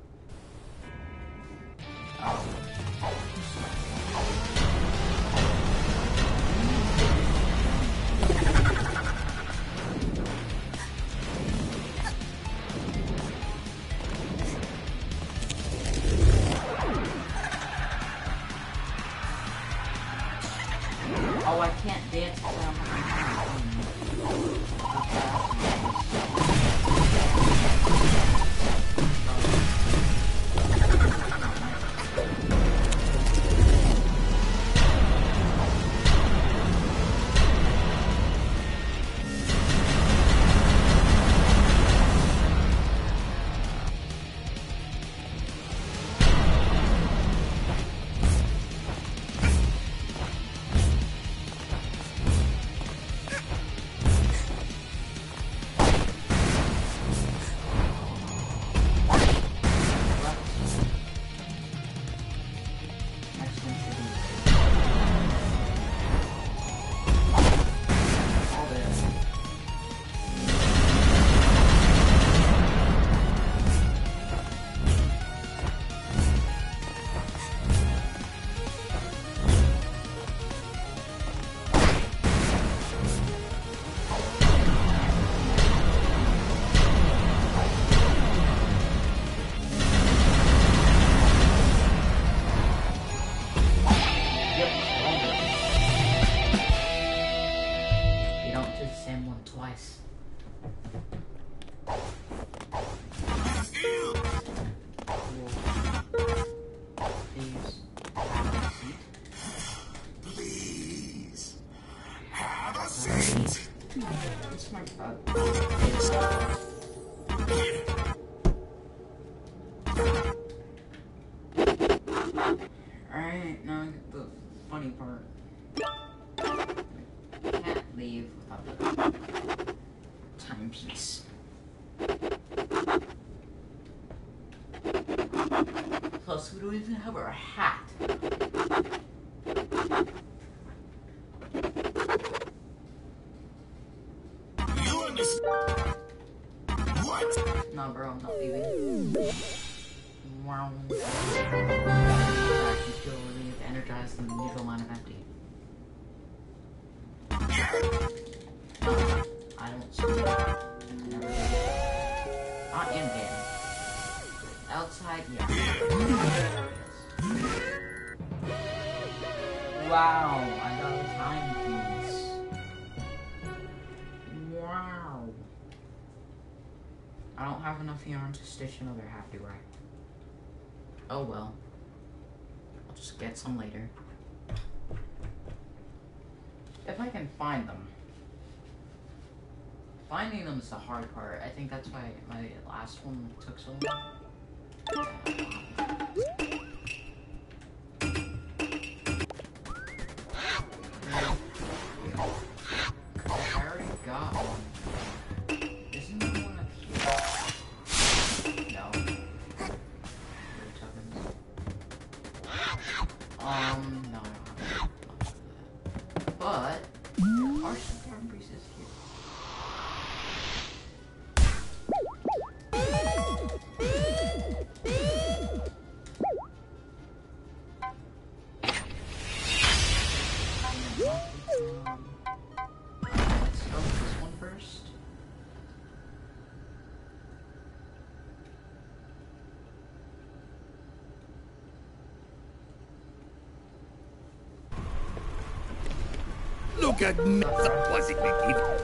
Oh, I can't dance without twice. Please. Have a seat. It's my bug. Alright, now the funny part. I can't leave without the timepiece. Plus, we don't even have our hat. You understand? What? No, bro, I'm not leaving. Wow. I can feel relieved, energized, and neutral line of empty. No, I don't see it. I never did. Not in game. Outside, yeah. There it is. Wow, I got a timepiece. Wow. I don't have enough yarn to stitch another half, do I? Oh well. I'll just get some later. If I can find them. Finding them is the hard part. I think that's why my last one took so long. I already got one. Isn't there one up here? No. No, I don't have much of that. But there are some carbon pieces here. Let's start with this one first. Look at me. Surprisingly evil.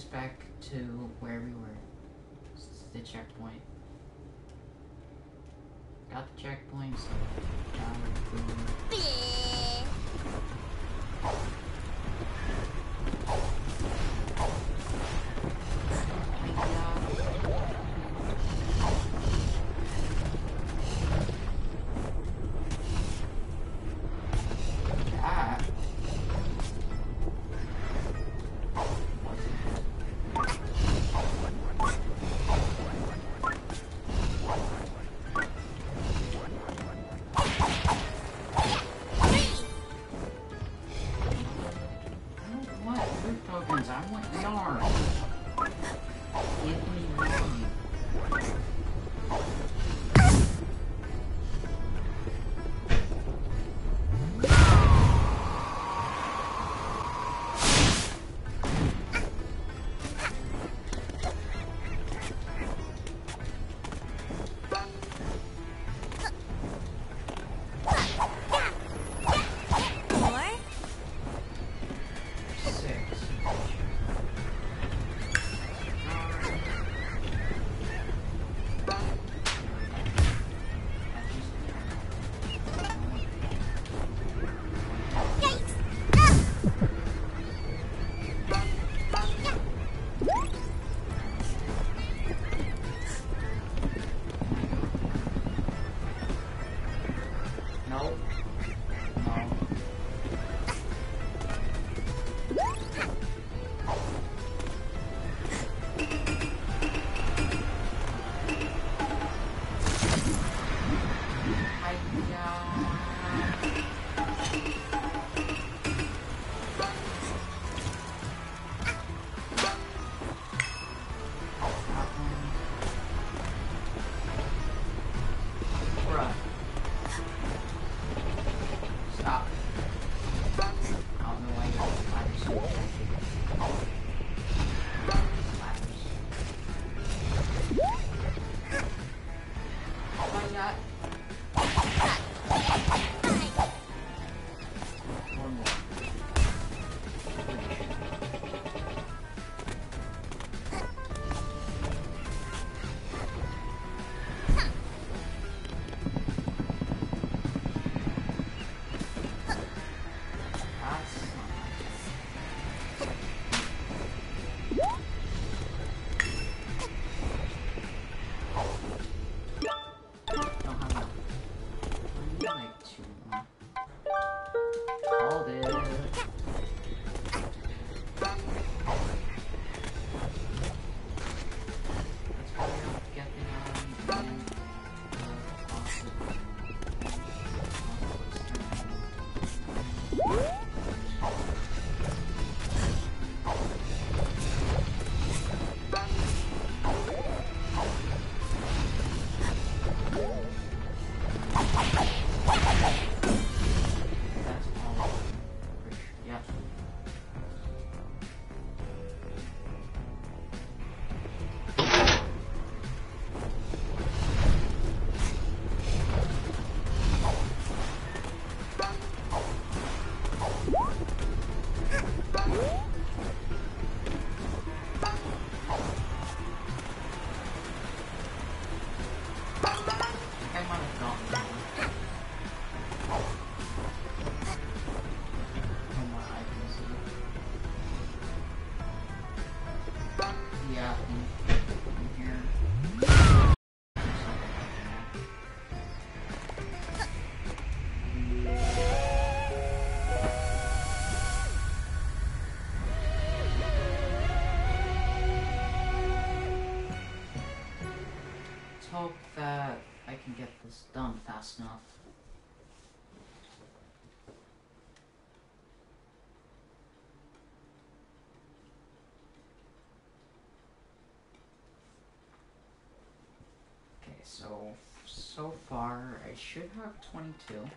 back to where we were. This is the checkpoint. Got the checkpoint, so now we're doing. I want yarn. Give me yarn. Hope that I can get this done fast enough. Okay, so far I should have 22.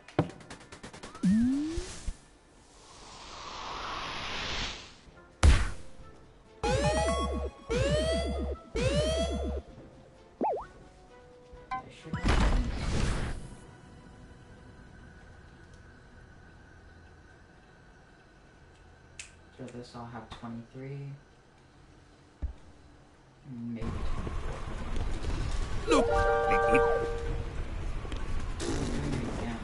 After this I'll have 23. Maybe. Look, liquid. Yeah.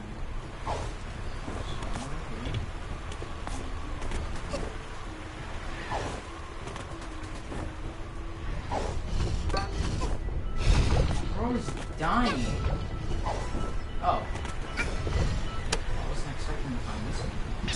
Bro is dying. Oh. I wasn't expecting to find this one.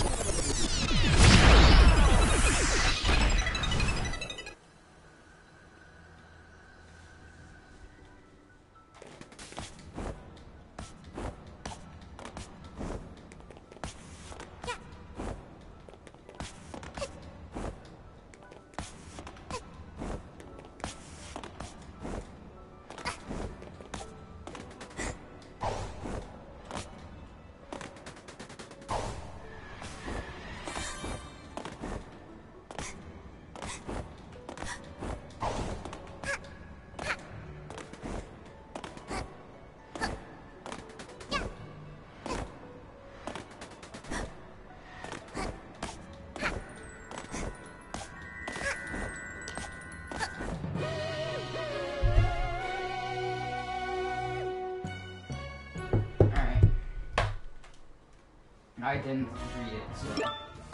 Alright. I didn't read it, so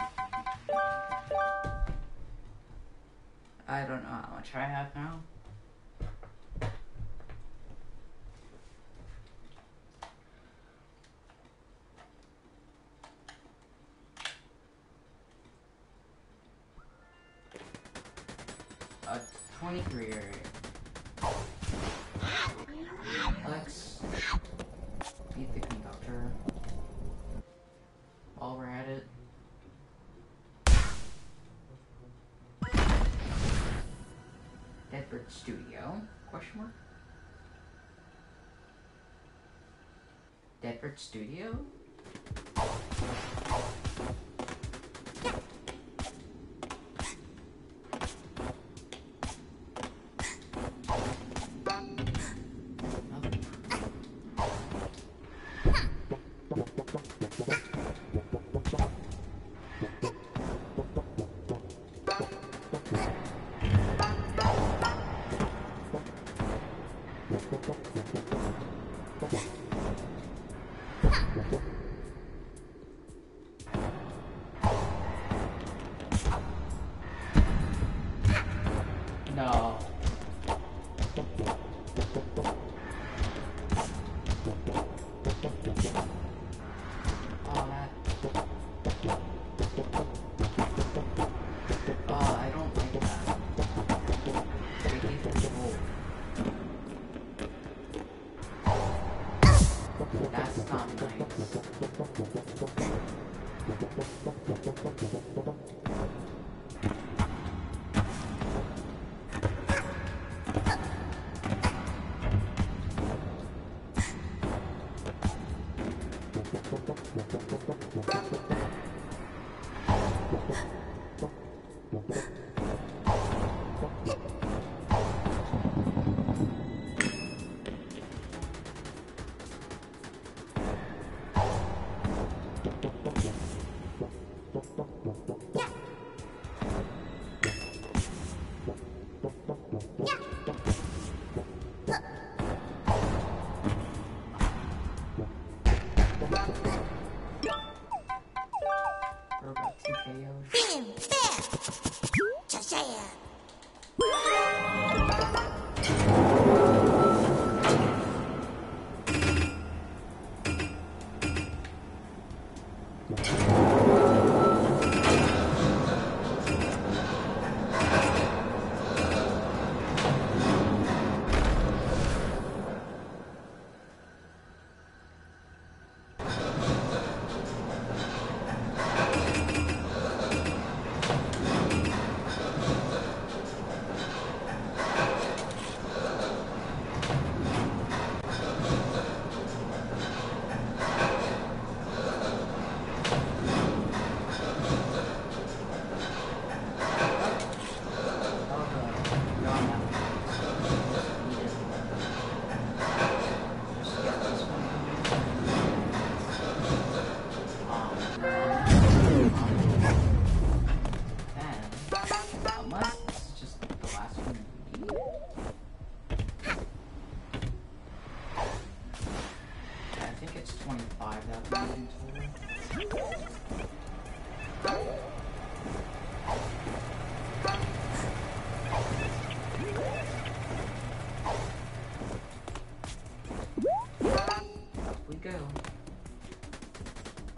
I don't know how much I have now. A 23 area. Let's beat the conductor while we're at it. Deadbird Studio? Question mark? Deadbird Studio? No. Oh, that. Oh, I don't like that. They gave them gold.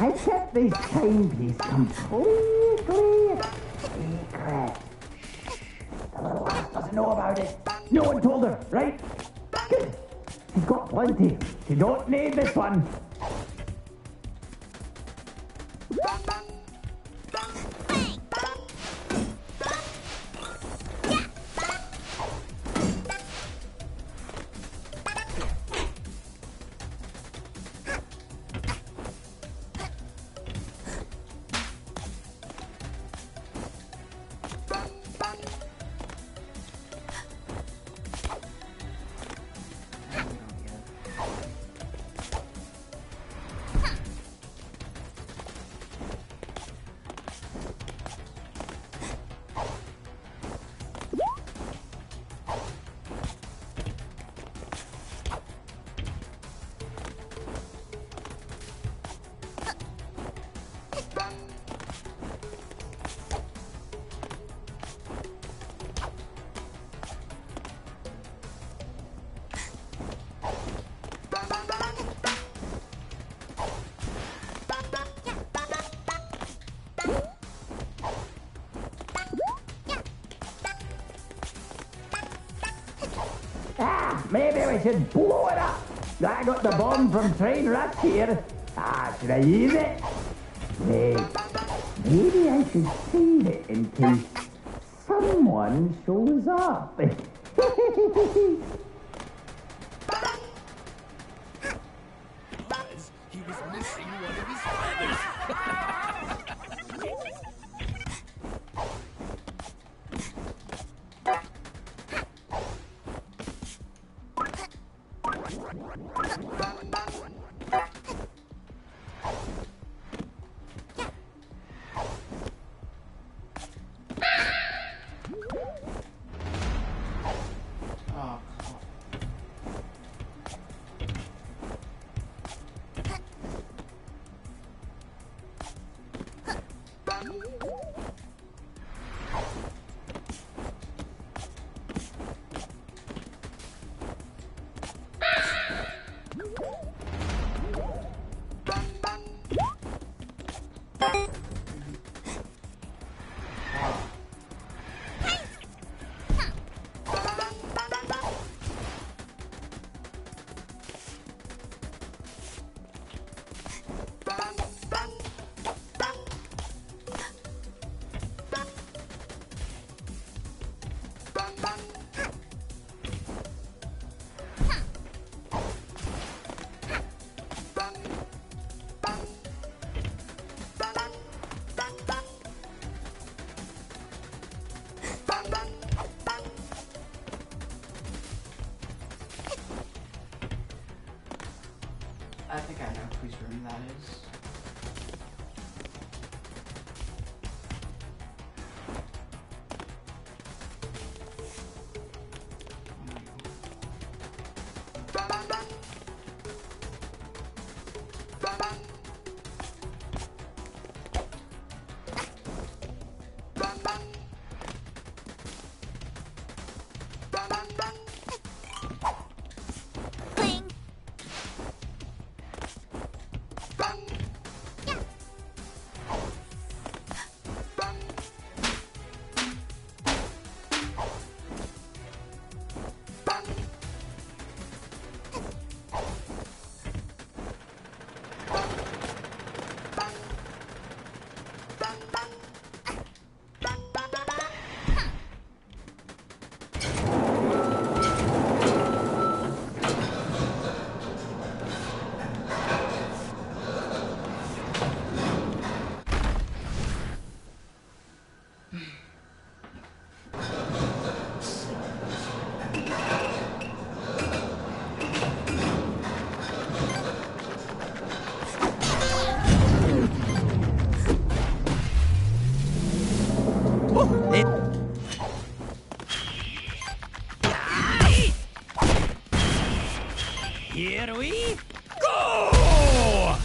I kept this timepiece completely secret. The little lass doesn't know about it. No one told her, right? Good. She's got plenty. She don't need this one. Maybe we should blow it up. I got the bomb from Train Rats here. Should I use it? Wait, maybe I should save it in case someone shows up. He was missing one of his feathers. I think I know whose room that is. Here we go!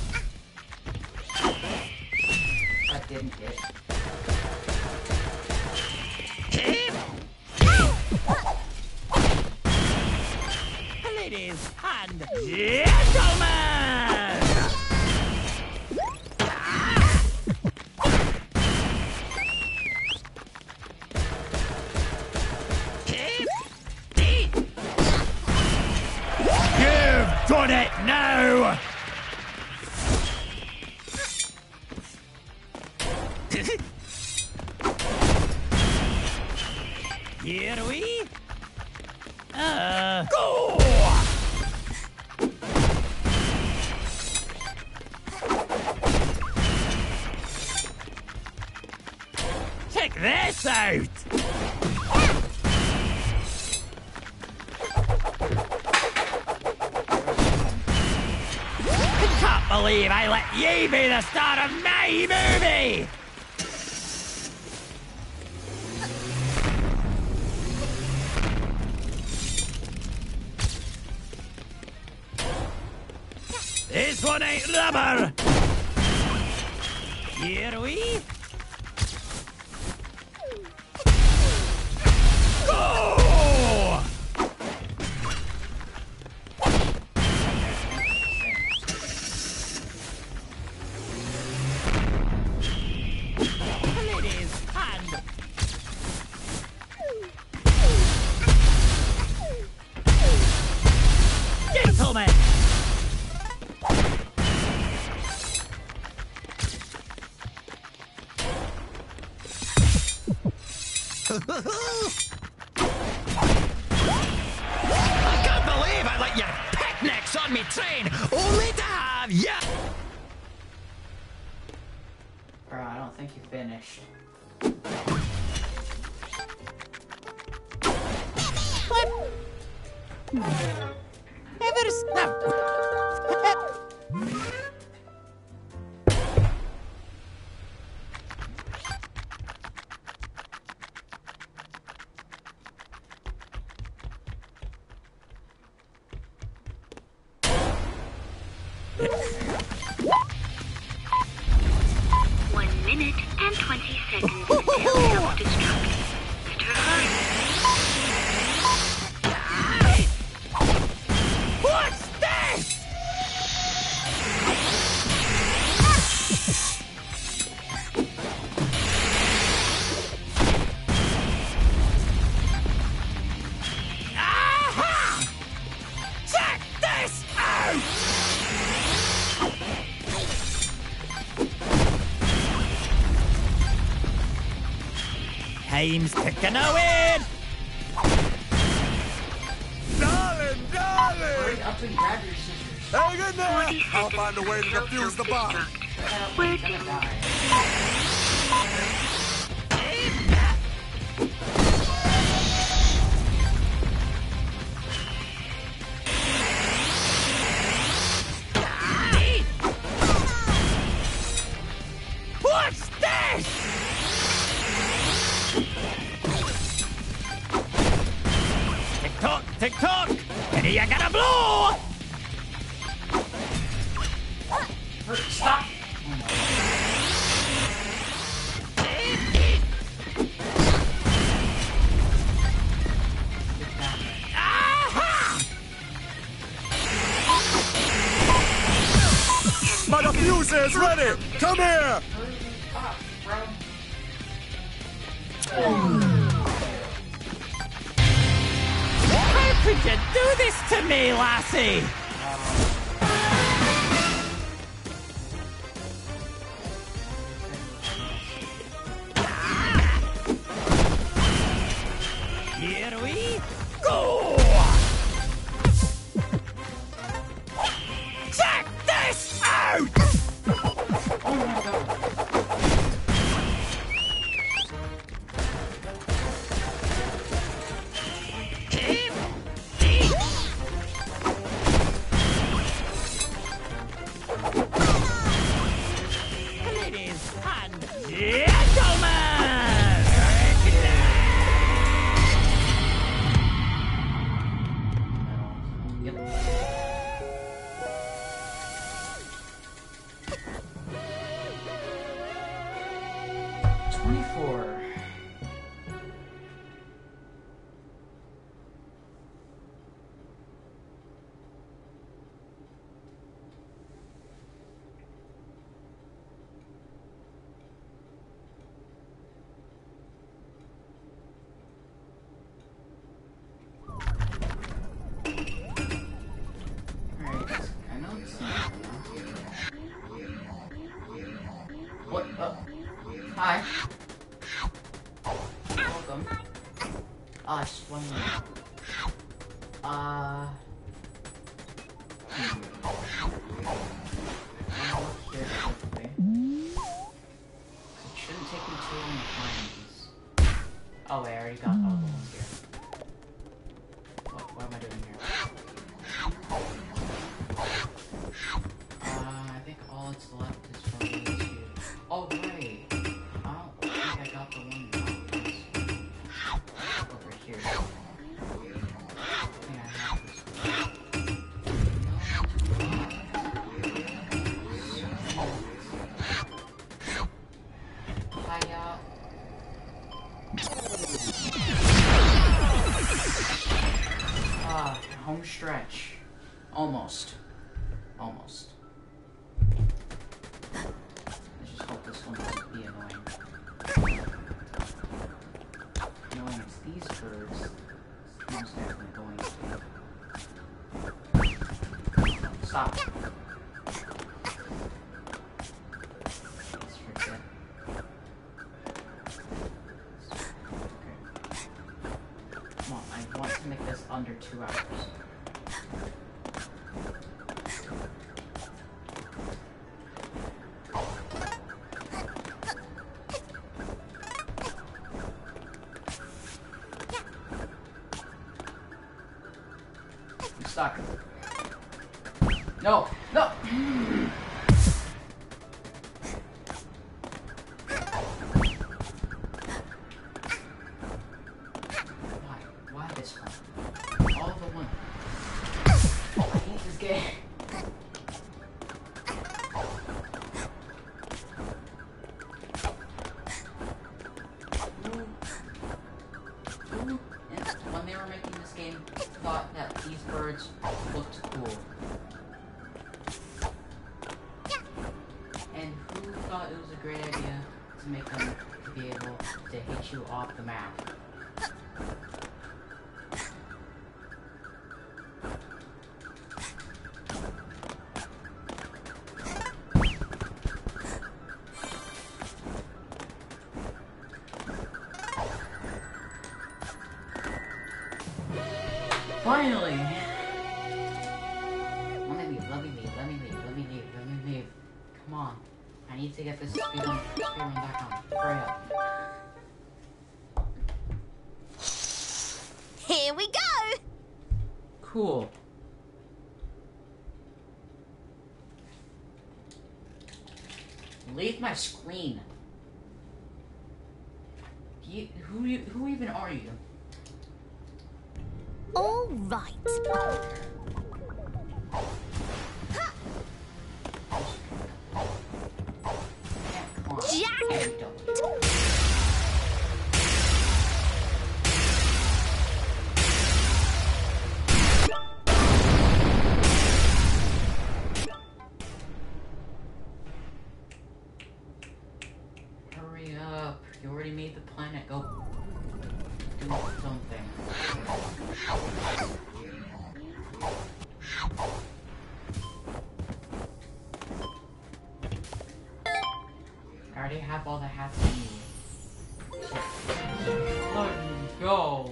That didn't hit. Ladies and gentlemen! on it now! Here we go! Check this out! I can't believe I let you be the star of my movie! This one ain't rubber! Here we go! Ladies, hand! Gentlemen! I can't believe I let your picnics on me train, only to have ya! Bro, I don't think you finished. Ever snap? Minute and 20 seconds until self-destruct. Better hurry. What's this? Aha! Check this out! Time's ticking away! Darling, darling! Hurry up and grab your scissors. Hang in there! 40 I'll seconds find a way to until defuse the bomb. self-destruct. We're Gonna doomed. die. What's this? Tick tock, tick tock! And you gonna blow! Stop! Aha! My diffuser is ready! Come here! Stop, bro. How could you do this to me, lassie? Here we go! Check this out! Oh my god. Ladies and gentlemen! Yep. Here quickly. It shouldn't take me too long to find these. Oh wait, I already got all the ones here. What am I doing here? I think all that's left is for me to... Oh right! I don't think I got the one over here. Yeah, I have this one. Hiya. Home stretch. Almost. Almost. Let's just hope this one doesn't be annoying. Knowing it's these birds, it's most definitely going to. Stop. Let's forget. Okay. Come on, I want to make this under 2 hours. I'm stuck. No! No! Why this one? All the one. I hate this game. Who, when they were making this game, thought that these birds looked cool? And who thought it was a great idea to make them to be able to hit you off the map? Finally! Let me leave. Come on. I need to get this speedrun back on. Hurry up. Here we go! Cool. Leave my screen. Who even are you? All right. Jack! Hurry up. You already made the planet. Go do something. I already have all the hats I need. Let me go.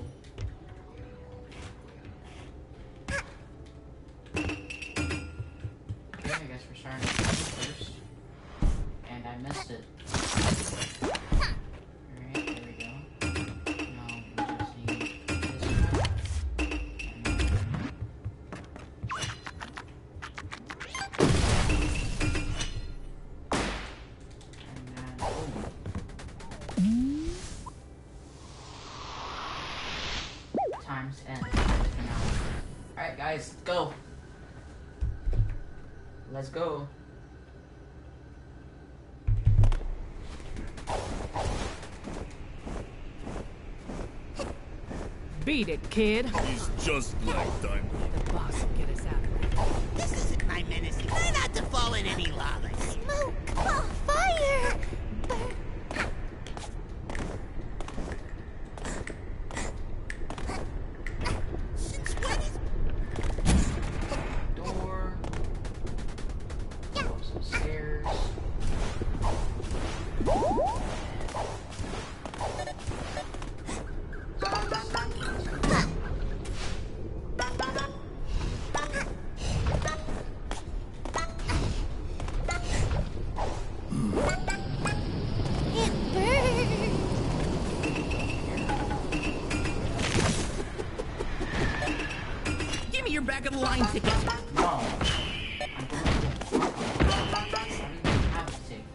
Okay, I guess we're starting with first. And I missed it. Alright, there we go. Now we just need this one. Time's end. Alright guys, go! Let's go. Beat it, kid. He's just like Diamond. The boss will get us out of here. This isn't my menacing. Try not to fall in any lava. Smoke! Oh, fire! Since when is... Door. Go up some stairs. back of the line ticket. No. I'm going to get fucked. I don't even have a ticket.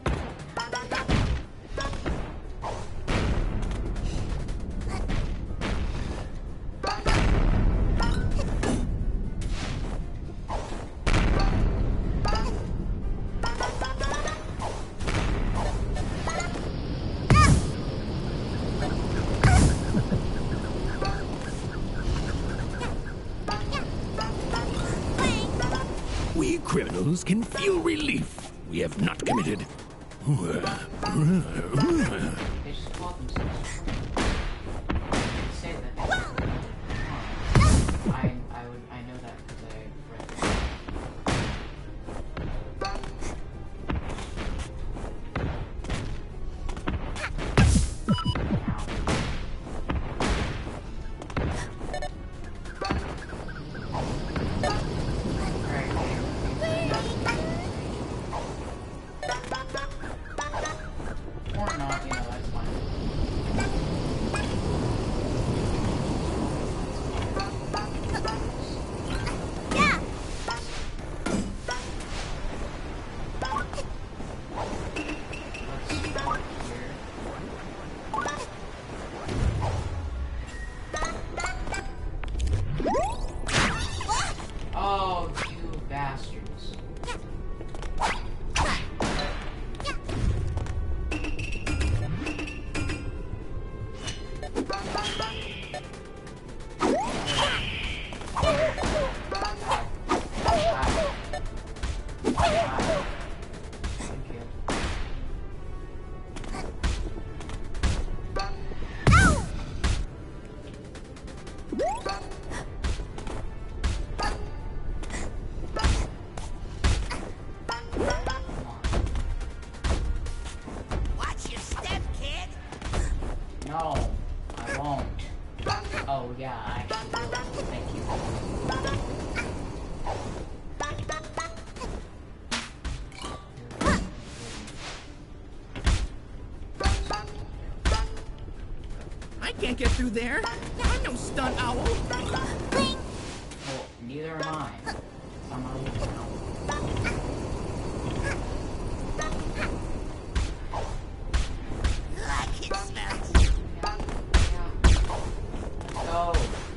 We criminals can feel relief. We have not committed. They just call themselves. They say that. I know that because I read it. Or not, you know, that's fine. Oh, you bastards. Watch your step, kid. No, I won't. Oh yeah, I actually will. Thank you. I can't get through there. I'm no stunt owl. Well, neither am I. I'm not even know. I can smell it. Let's go.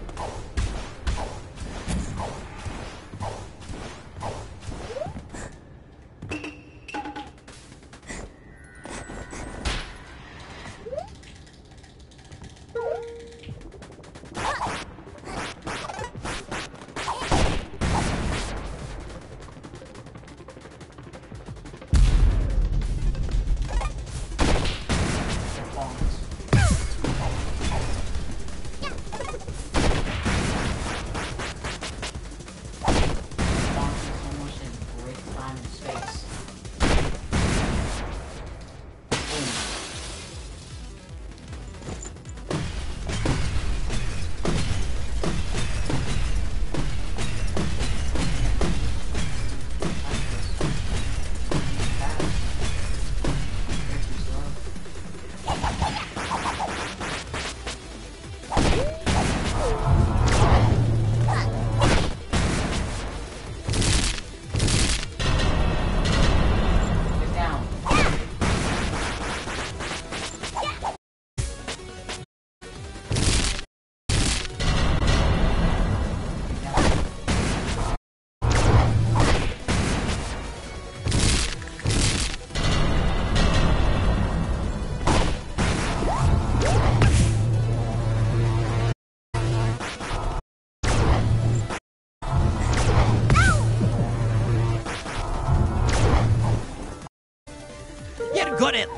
Get good at.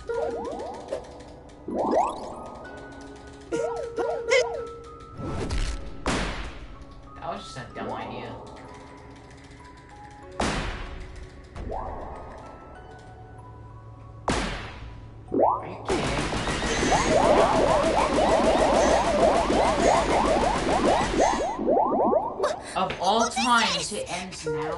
That was just a dumb idea. Are you kidding? Of all times, it ends now.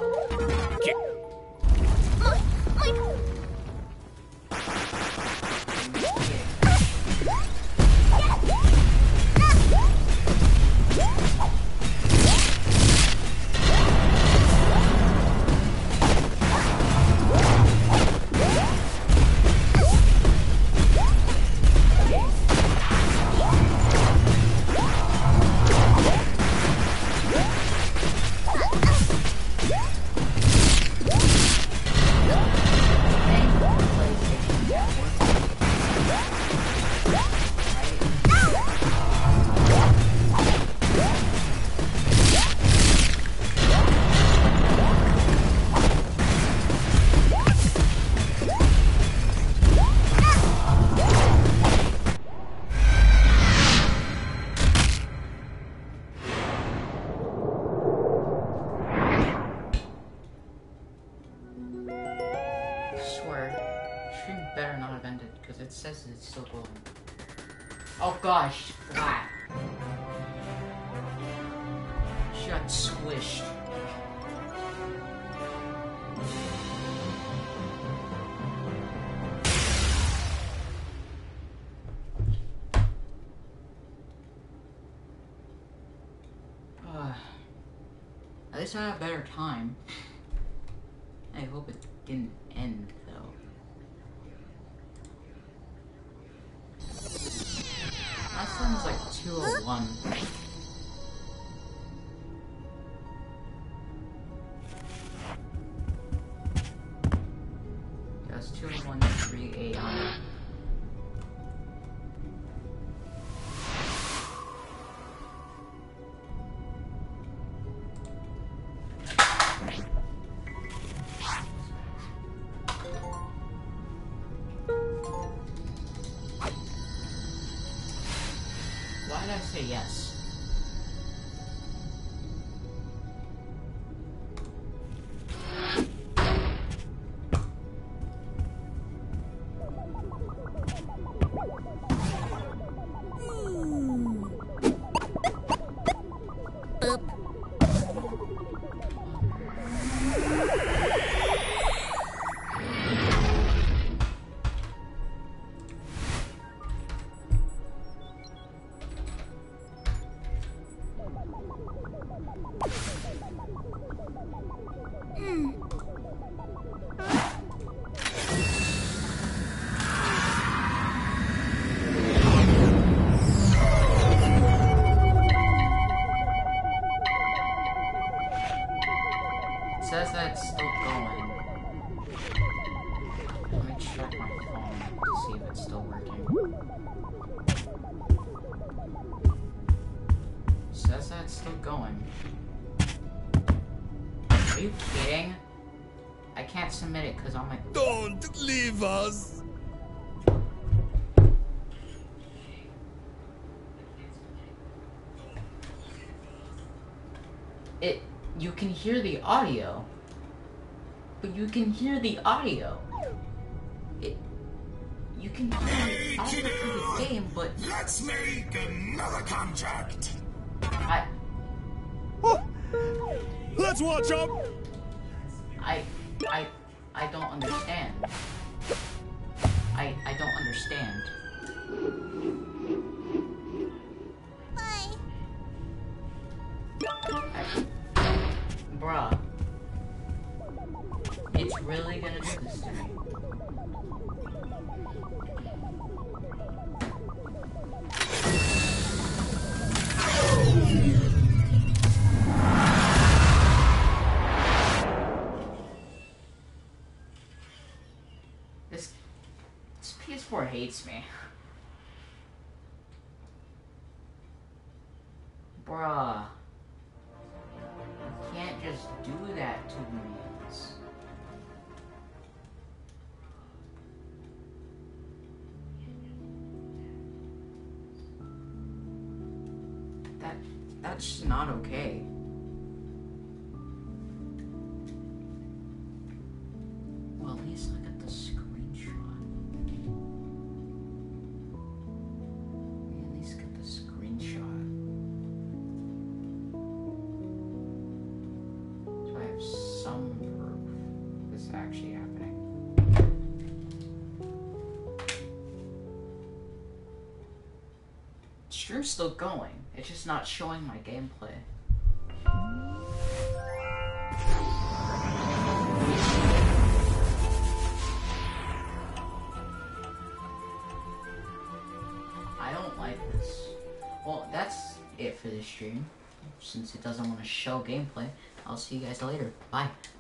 Better not have ended because it says it's still going. Oh gosh, flat. She got squished. At least I had a better time. I hope it didn't end though. Last time was like 201. Yeah, it's 201 3 a.m. Why did I say yes? It says that it's still going. Let me check my phone to see if it's still working. It says that it's still going. Are you kidding? I can't submit it because I'm like... Don't leave us! You can hear the audio. But you can hear the audio. You can hear the audio through the game, but... Let's make another contract! Let's watch up! I don't understand. I don't understand. Bruh. It's really gonna do this to me. This PS4 hates me. Bruh. You can't just do that to me. That's not okay. Well, at least I got the screenshot. At least get the screenshot. So I have some proof this is actually happening. Stream's still going. It's just not showing my gameplay. I don't like this. Well, that's it for this stream. Since it doesn't want to show gameplay, I'll see you guys later. Bye.